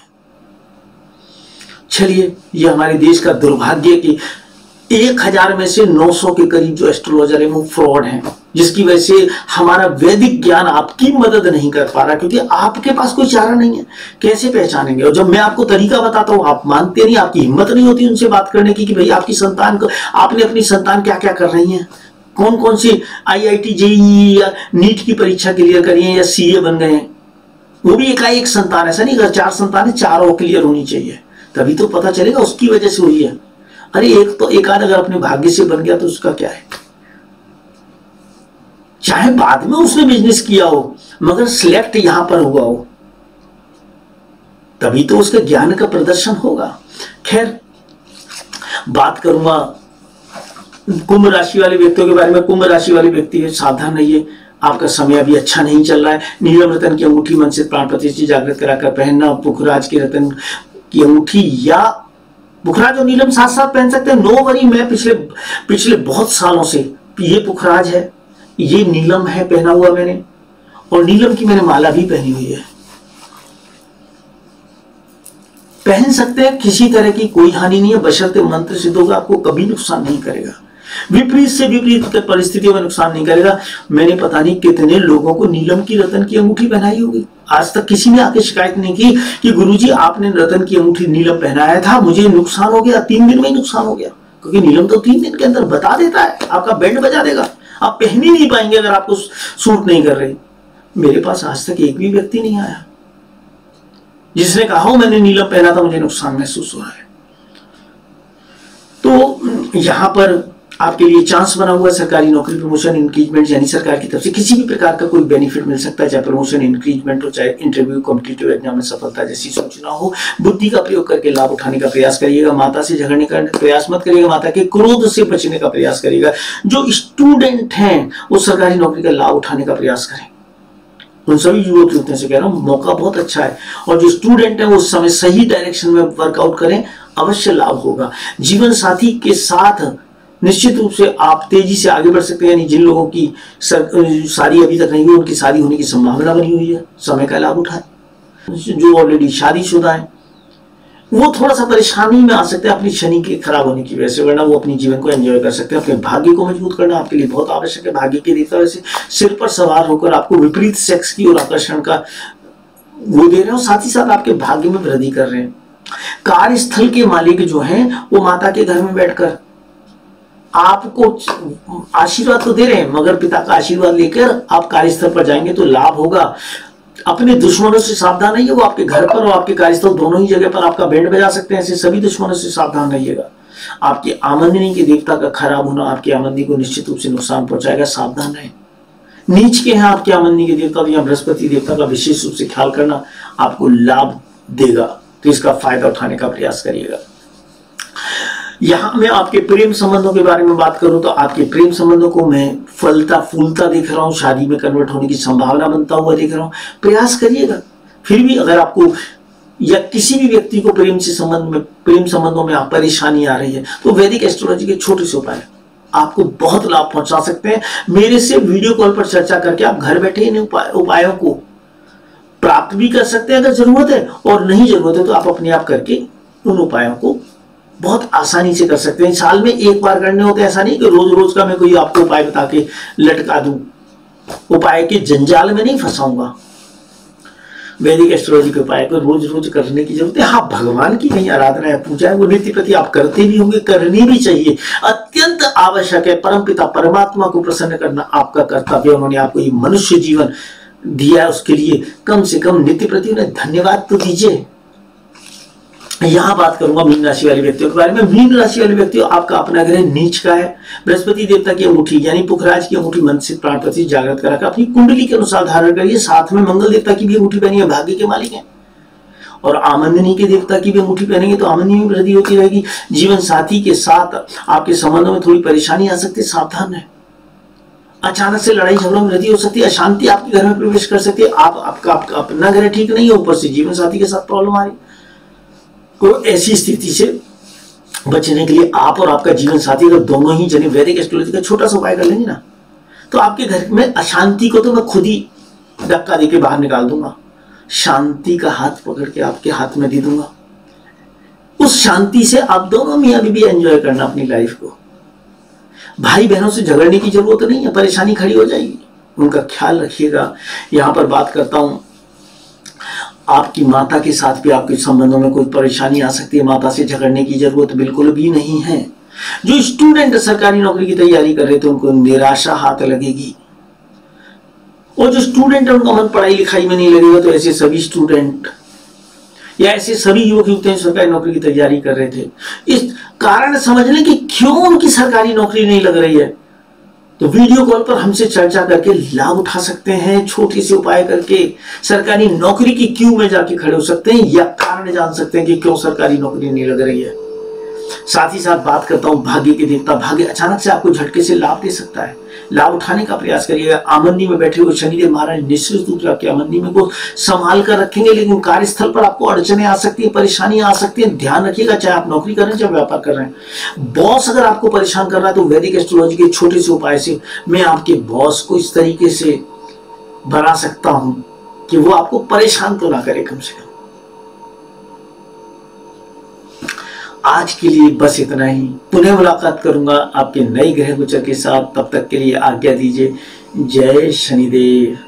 चलिए, ये हमारे देश का दुर्भाग्य कि 1000 में से 900 के करीब जो एस्ट्रोलॉजर है वो फ्रॉड हैं, जिसकी वजह से हमारा वैदिक ज्ञान आपकी मदद नहीं कर पा रहा, क्योंकि आपके पास कोई चारा नहीं है। कैसे पहचानेंगे? और जब मैं आपको तरीका बताता हूं आप मानते नहीं, आपकी हिम्मत नहीं होती उनसे बात करने की कि भाई आपकी संतान को, आपने अपनी संतान क्या क्या कर रही है, कौन कौन सी IIT JEE या नीट की परीक्षा क्लियर करी है या CA बन गए हैं। वो भी एकाएक संतान, ऐसा नहीं, अगर 4 संतान है 4 क्लियर होनी चाहिए, तभी तो पता चलेगा उसकी वजह से हुई है। अरे एक आध अगर अपने भाग्य से बन गया तो उसका क्या है, चाहे बाद में उसने बिजनेस किया हो, मगर सिलेक्ट यहां पर हुआ हो, तभी तो उसके ज्ञान का प्रदर्शन होगा। खैर, बात करूंगा कुंभ राशि वाले व्यक्तियों के बारे में। कुंभ राशि वाले व्यक्ति सावधान रहिए, आपका समय अभी अच्छा नहीं चल रहा है। नीलम रतन की अंगूठी मन से प्राण प्रतिष्ठा जागृत कराकर पहनना, पुखराज के रतन की अंगूठी या पुखराज और नीलम साथ साथ पहन सकते हैं। नो वरी, मैं पिछले बहुत सालों से, ये पुखराज है, ये नीलम है पहना हुआ मैंने, और नीलम की मैंने माला भी पहनी हुई है। पहन सकते हैं, किसी तरह की कोई हानि नहीं है, बशर्ते मंत्र सिद्ध होगा, आपको कभी नुकसान नहीं करेगा, विपरीत से विपरीत परिस्थितियों में नुकसान नहीं करेगा। मैंने पता नहीं कितने लोगों को नीलम की रतन की अंगूठी पहनाई होगी, आज तक किसी ने आके शिकायत नहीं की कि गुरुजी आपने रतन की अंगूठी नीलम पहनाया था, मुझे नुकसान हो गया, 3 दिन में ही नुकसान हो गया। क्योंकि नीलम तो 3 दिन के अंदर बता देता है, आपका बैंड बजा देगा, आप पहन ही नहीं पाएंगे अगर आपको सूट नहीं कर रही। मेरे पास आज तक एक भी व्यक्ति नहीं आया जिसने कहा हो मैंने नीलम पहना था मुझे नुकसान महसूस हो रहा है। तो यहां पर आपके लिए चांस बना हुआ है सरकारी नौकरी, प्रमोशन, इंक्रीजमेंट, यानी सरकार की तरफ से किसी भी प्रकार का कोई बेनिफिट मिल सकता है, चाहे प्रमोशन, इंक्रीजमेंट हो, चाहे इंटरव्यू, कॉम्पिटिटिव एग्जाम में सफलता जैसी सूचना हो। बुद्धि का प्रयोग करके लाभ उठाने का प्रयास करिएगा। माता से झगड़ने का प्रयास मत करिएगा, माता के क्रोध से बचने का प्रयास करिएगा। जो स्टूडेंट हैं वो सरकारी नौकरी का लाभ उठाने का प्रयास करें। उन सभी युवक युवतियों से कह रहा हूं मौका बहुत अच्छा है, और जो स्टूडेंट है वो उस समय सही डायरेक्शन में वर्कआउट करें, अवश्य लाभ होगा। जीवन साथी के साथ निश्चित रूप से आप तेजी से आगे बढ़ सकते हैं, यानी जिन लोगों की शादी अभी तक नहीं हुई उनकी शादी होने की संभावना बनी हुई है, समय का लाभ उठाएं। जो ऑलरेडी शादीशुदा है वो थोड़ा सा परेशानी में आ सकते हैं अपनी शनि के खराब होने की वजह से, वरना वो अपनी जीवन को एंजॉय कर सकते हैं। अपने भाग्य को मजबूत करना आपके लिए बहुत आवश्यक है। भाग्य के देवता वैसे सिर पर सवार होकर आपको विपरीत सेक्स की और आकर्षण का वो दे रहे हो, साथ ही साथ आपके भाग्य में वृद्धि कर रहे हैं। कार्यस्थल के मालिक जो हैं वो माता के घर में बैठकर आपको आशीर्वाद तो दे रहे हैं, मगर पिता का आशीर्वाद लेकर आप कार्यस्थल पर जाएंगे तो लाभ होगा। अपने दुश्मनों से सावधान रहिए, वो आपके घर पर और आपके कार्यस्थल दोनों ही जगह पर आपका बैंड बजा सकते हैं। ऐसे सभी दुश्मनों से सावधान रहिएगा। आपकी आमदनी के देवता का खराब होना आपकी आमदनी को निश्चित रूप से नुकसान पहुंचाएगा, सावधान रहें। नीच के हैं आपकी आमदनी के देवता, तो यहाँ बृहस्पति देवता का विशेष रूप से ख्याल करना आपको लाभ देगा, तो इसका फायदा उठाने का प्रयास करिएगा। यहां मैं आपके प्रेम संबंधों के बारे में बात करूं तो आपके प्रेम संबंधों को मैं फलता फूलता देख रहा हूं, शादी में कन्वर्ट होने की संभावना बनता हुआ देख रहा हूं। प्रयास करिएगा। फिर भी अगर आपको या किसी भी व्यक्ति को प्रेम संबंधों में आप परेशानी आ रही है तो वैदिक एस्ट्रोलॉजी के छोटे से उपाय आपको बहुत लाभ पहुंचा सकते हैं। मेरे से वीडियो कॉल पर चर्चा करके आप घर बैठे इन उपायों को प्राप्त भी कर सकते हैं अगर जरूरत है, और नहीं जरूरत है तो आप अपने आप करके उन उपायों को बहुत आसानी से कर सकते हैं। साल में एक बार करने होते हैं, ऐसा नहीं कि रोज रोज का मैं कोई आपको उपाय बता के लटका दूं। उपाय के जंजाल में नहीं फंसाऊंगा। वैदिक एस्ट्रोलॉजी के उपाय को रोज रोज करने की जरूरत है। हाँ, भगवान की कहीं आराधना है, पूजा है, वो नित्य प्रति आप करते भी होंगे, करनी भी चाहिए, अत्यंत आवश्यक है। परमपिता परमात्मा को प्रसन्न करना आपका कर्तव्य। उन्होंने आपको ये मनुष्य जीवन दिया है, उसके लिए कम से कम नित्य प्रति उन्हें धन्यवाद तो दीजिए। यहां बात करूंगा मीन राशि वाले व्यक्तियों के बारे में। मीन राशि वाले व्यक्तियों, आपका अपना ग्रह नीच का है। बृहस्पति देवता की अंगूठी यानी पुखराज की अंगूठी मन से प्राण प्रति जागृत करा कर अपनी कुंडली के अनुसार धारण करिए। साथ में मंगल देवता की भी अंगूठी पहनिए, भाग्य के मालिक हैं। और आमदनी के देवता की भी अंगूठी पहनेंगे तो आमदनी में वृद्धि होती रहेगी। जीवन साथी के साथ आपके संबंधों में थोड़ी परेशानी आ सकती है, सावधान है। अचानक से लड़ाई झगड़ों में वृद्धि हो सकती है, अशांति आपके घर में प्रवेश कर सकती है। आपका अपना घर ठीक नहीं है, ऊपर से जीवन साथी के साथ प्रॉब्लम आ रही है। तो ऐसी स्थिति से बचने के लिए आप और आपका जीवन साथी अगर दोनों ही जने वैदिक एस्ट्रोलॉजी का छोटा सा उपाय कर लेंगे ना, तो आपके घर में अशांति को तो मैं खुद ही धक्का देके बाहर निकाल दूंगा। शांति का हाथ पकड़ के आपके हाथ में दे दूंगा। उस शांति से आप दोनों मियां बीवी एंजॉय करना अपनी लाइफ को। भाई बहनों से झगड़ने की जरूरत नहीं है, परेशानी खड़ी हो जाएगी, उनका ख्याल रखिएगा। यहां पर बात करता हूं, आपकी माता के साथ भी आपके संबंधों में कोई परेशानी आ सकती है। माता से झगड़ने की जरूरत बिल्कुल भी नहीं है। जो स्टूडेंट सरकारी नौकरी की तैयारी कर रहे थे उनको निराशा हाथ लगेगी, और जो स्टूडेंट है उनका मन पढ़ाई लिखाई में नहीं लगेगा। तो ऐसे सभी स्टूडेंट या ऐसे सभी युवक युवतियां सरकारी नौकरी की तैयारी कर रहे थे, इस कारण समझ लें कि क्यों उनकी सरकारी नौकरी नहीं लग रही है, तो वीडियो कॉल पर हमसे चर्चा करके लाभ उठा सकते हैं। छोटे से उपाय करके सरकारी नौकरी की क्यू में जाके खड़े हो सकते हैं, या कारण जान सकते हैं कि क्यों सरकारी नौकरी नहीं लग रही है। साथ ही साथ बात करता हूं भाग्य के देवता। भाग्य अचानक से आपको झटके से लाभ दे सकता है, लाभ उठाने का प्रयास करिएगा। आमदनी में बैठे हुए शनिदेव महाराज निश्चित रूप से आपकी आमदनी में को संभाल कर रखेंगे, लेकिन कार्यस्थल पर आपको अड़चने आ सकती है, परेशानी आ सकती है। ध्यान रखिएगा, चाहे आप नौकरी कर रहे हैं चाहे व्यापार कर रहे हैं। बॉस अगर आपको परेशान कर रहा है तो वैदिक एस्ट्रोलॉजी के छोटे से उपाय से मैं आपके बॉस को इस तरीके से बना सकता हूं कि वो आपको परेशान तो ना करे। कम से कम आज के लिए बस इतना ही। पुनः मुलाकात करूंगा आपके नए ग्रह गोचर के साथ। तब तक के लिए आज्ञा दीजिए। जय शनिदेव।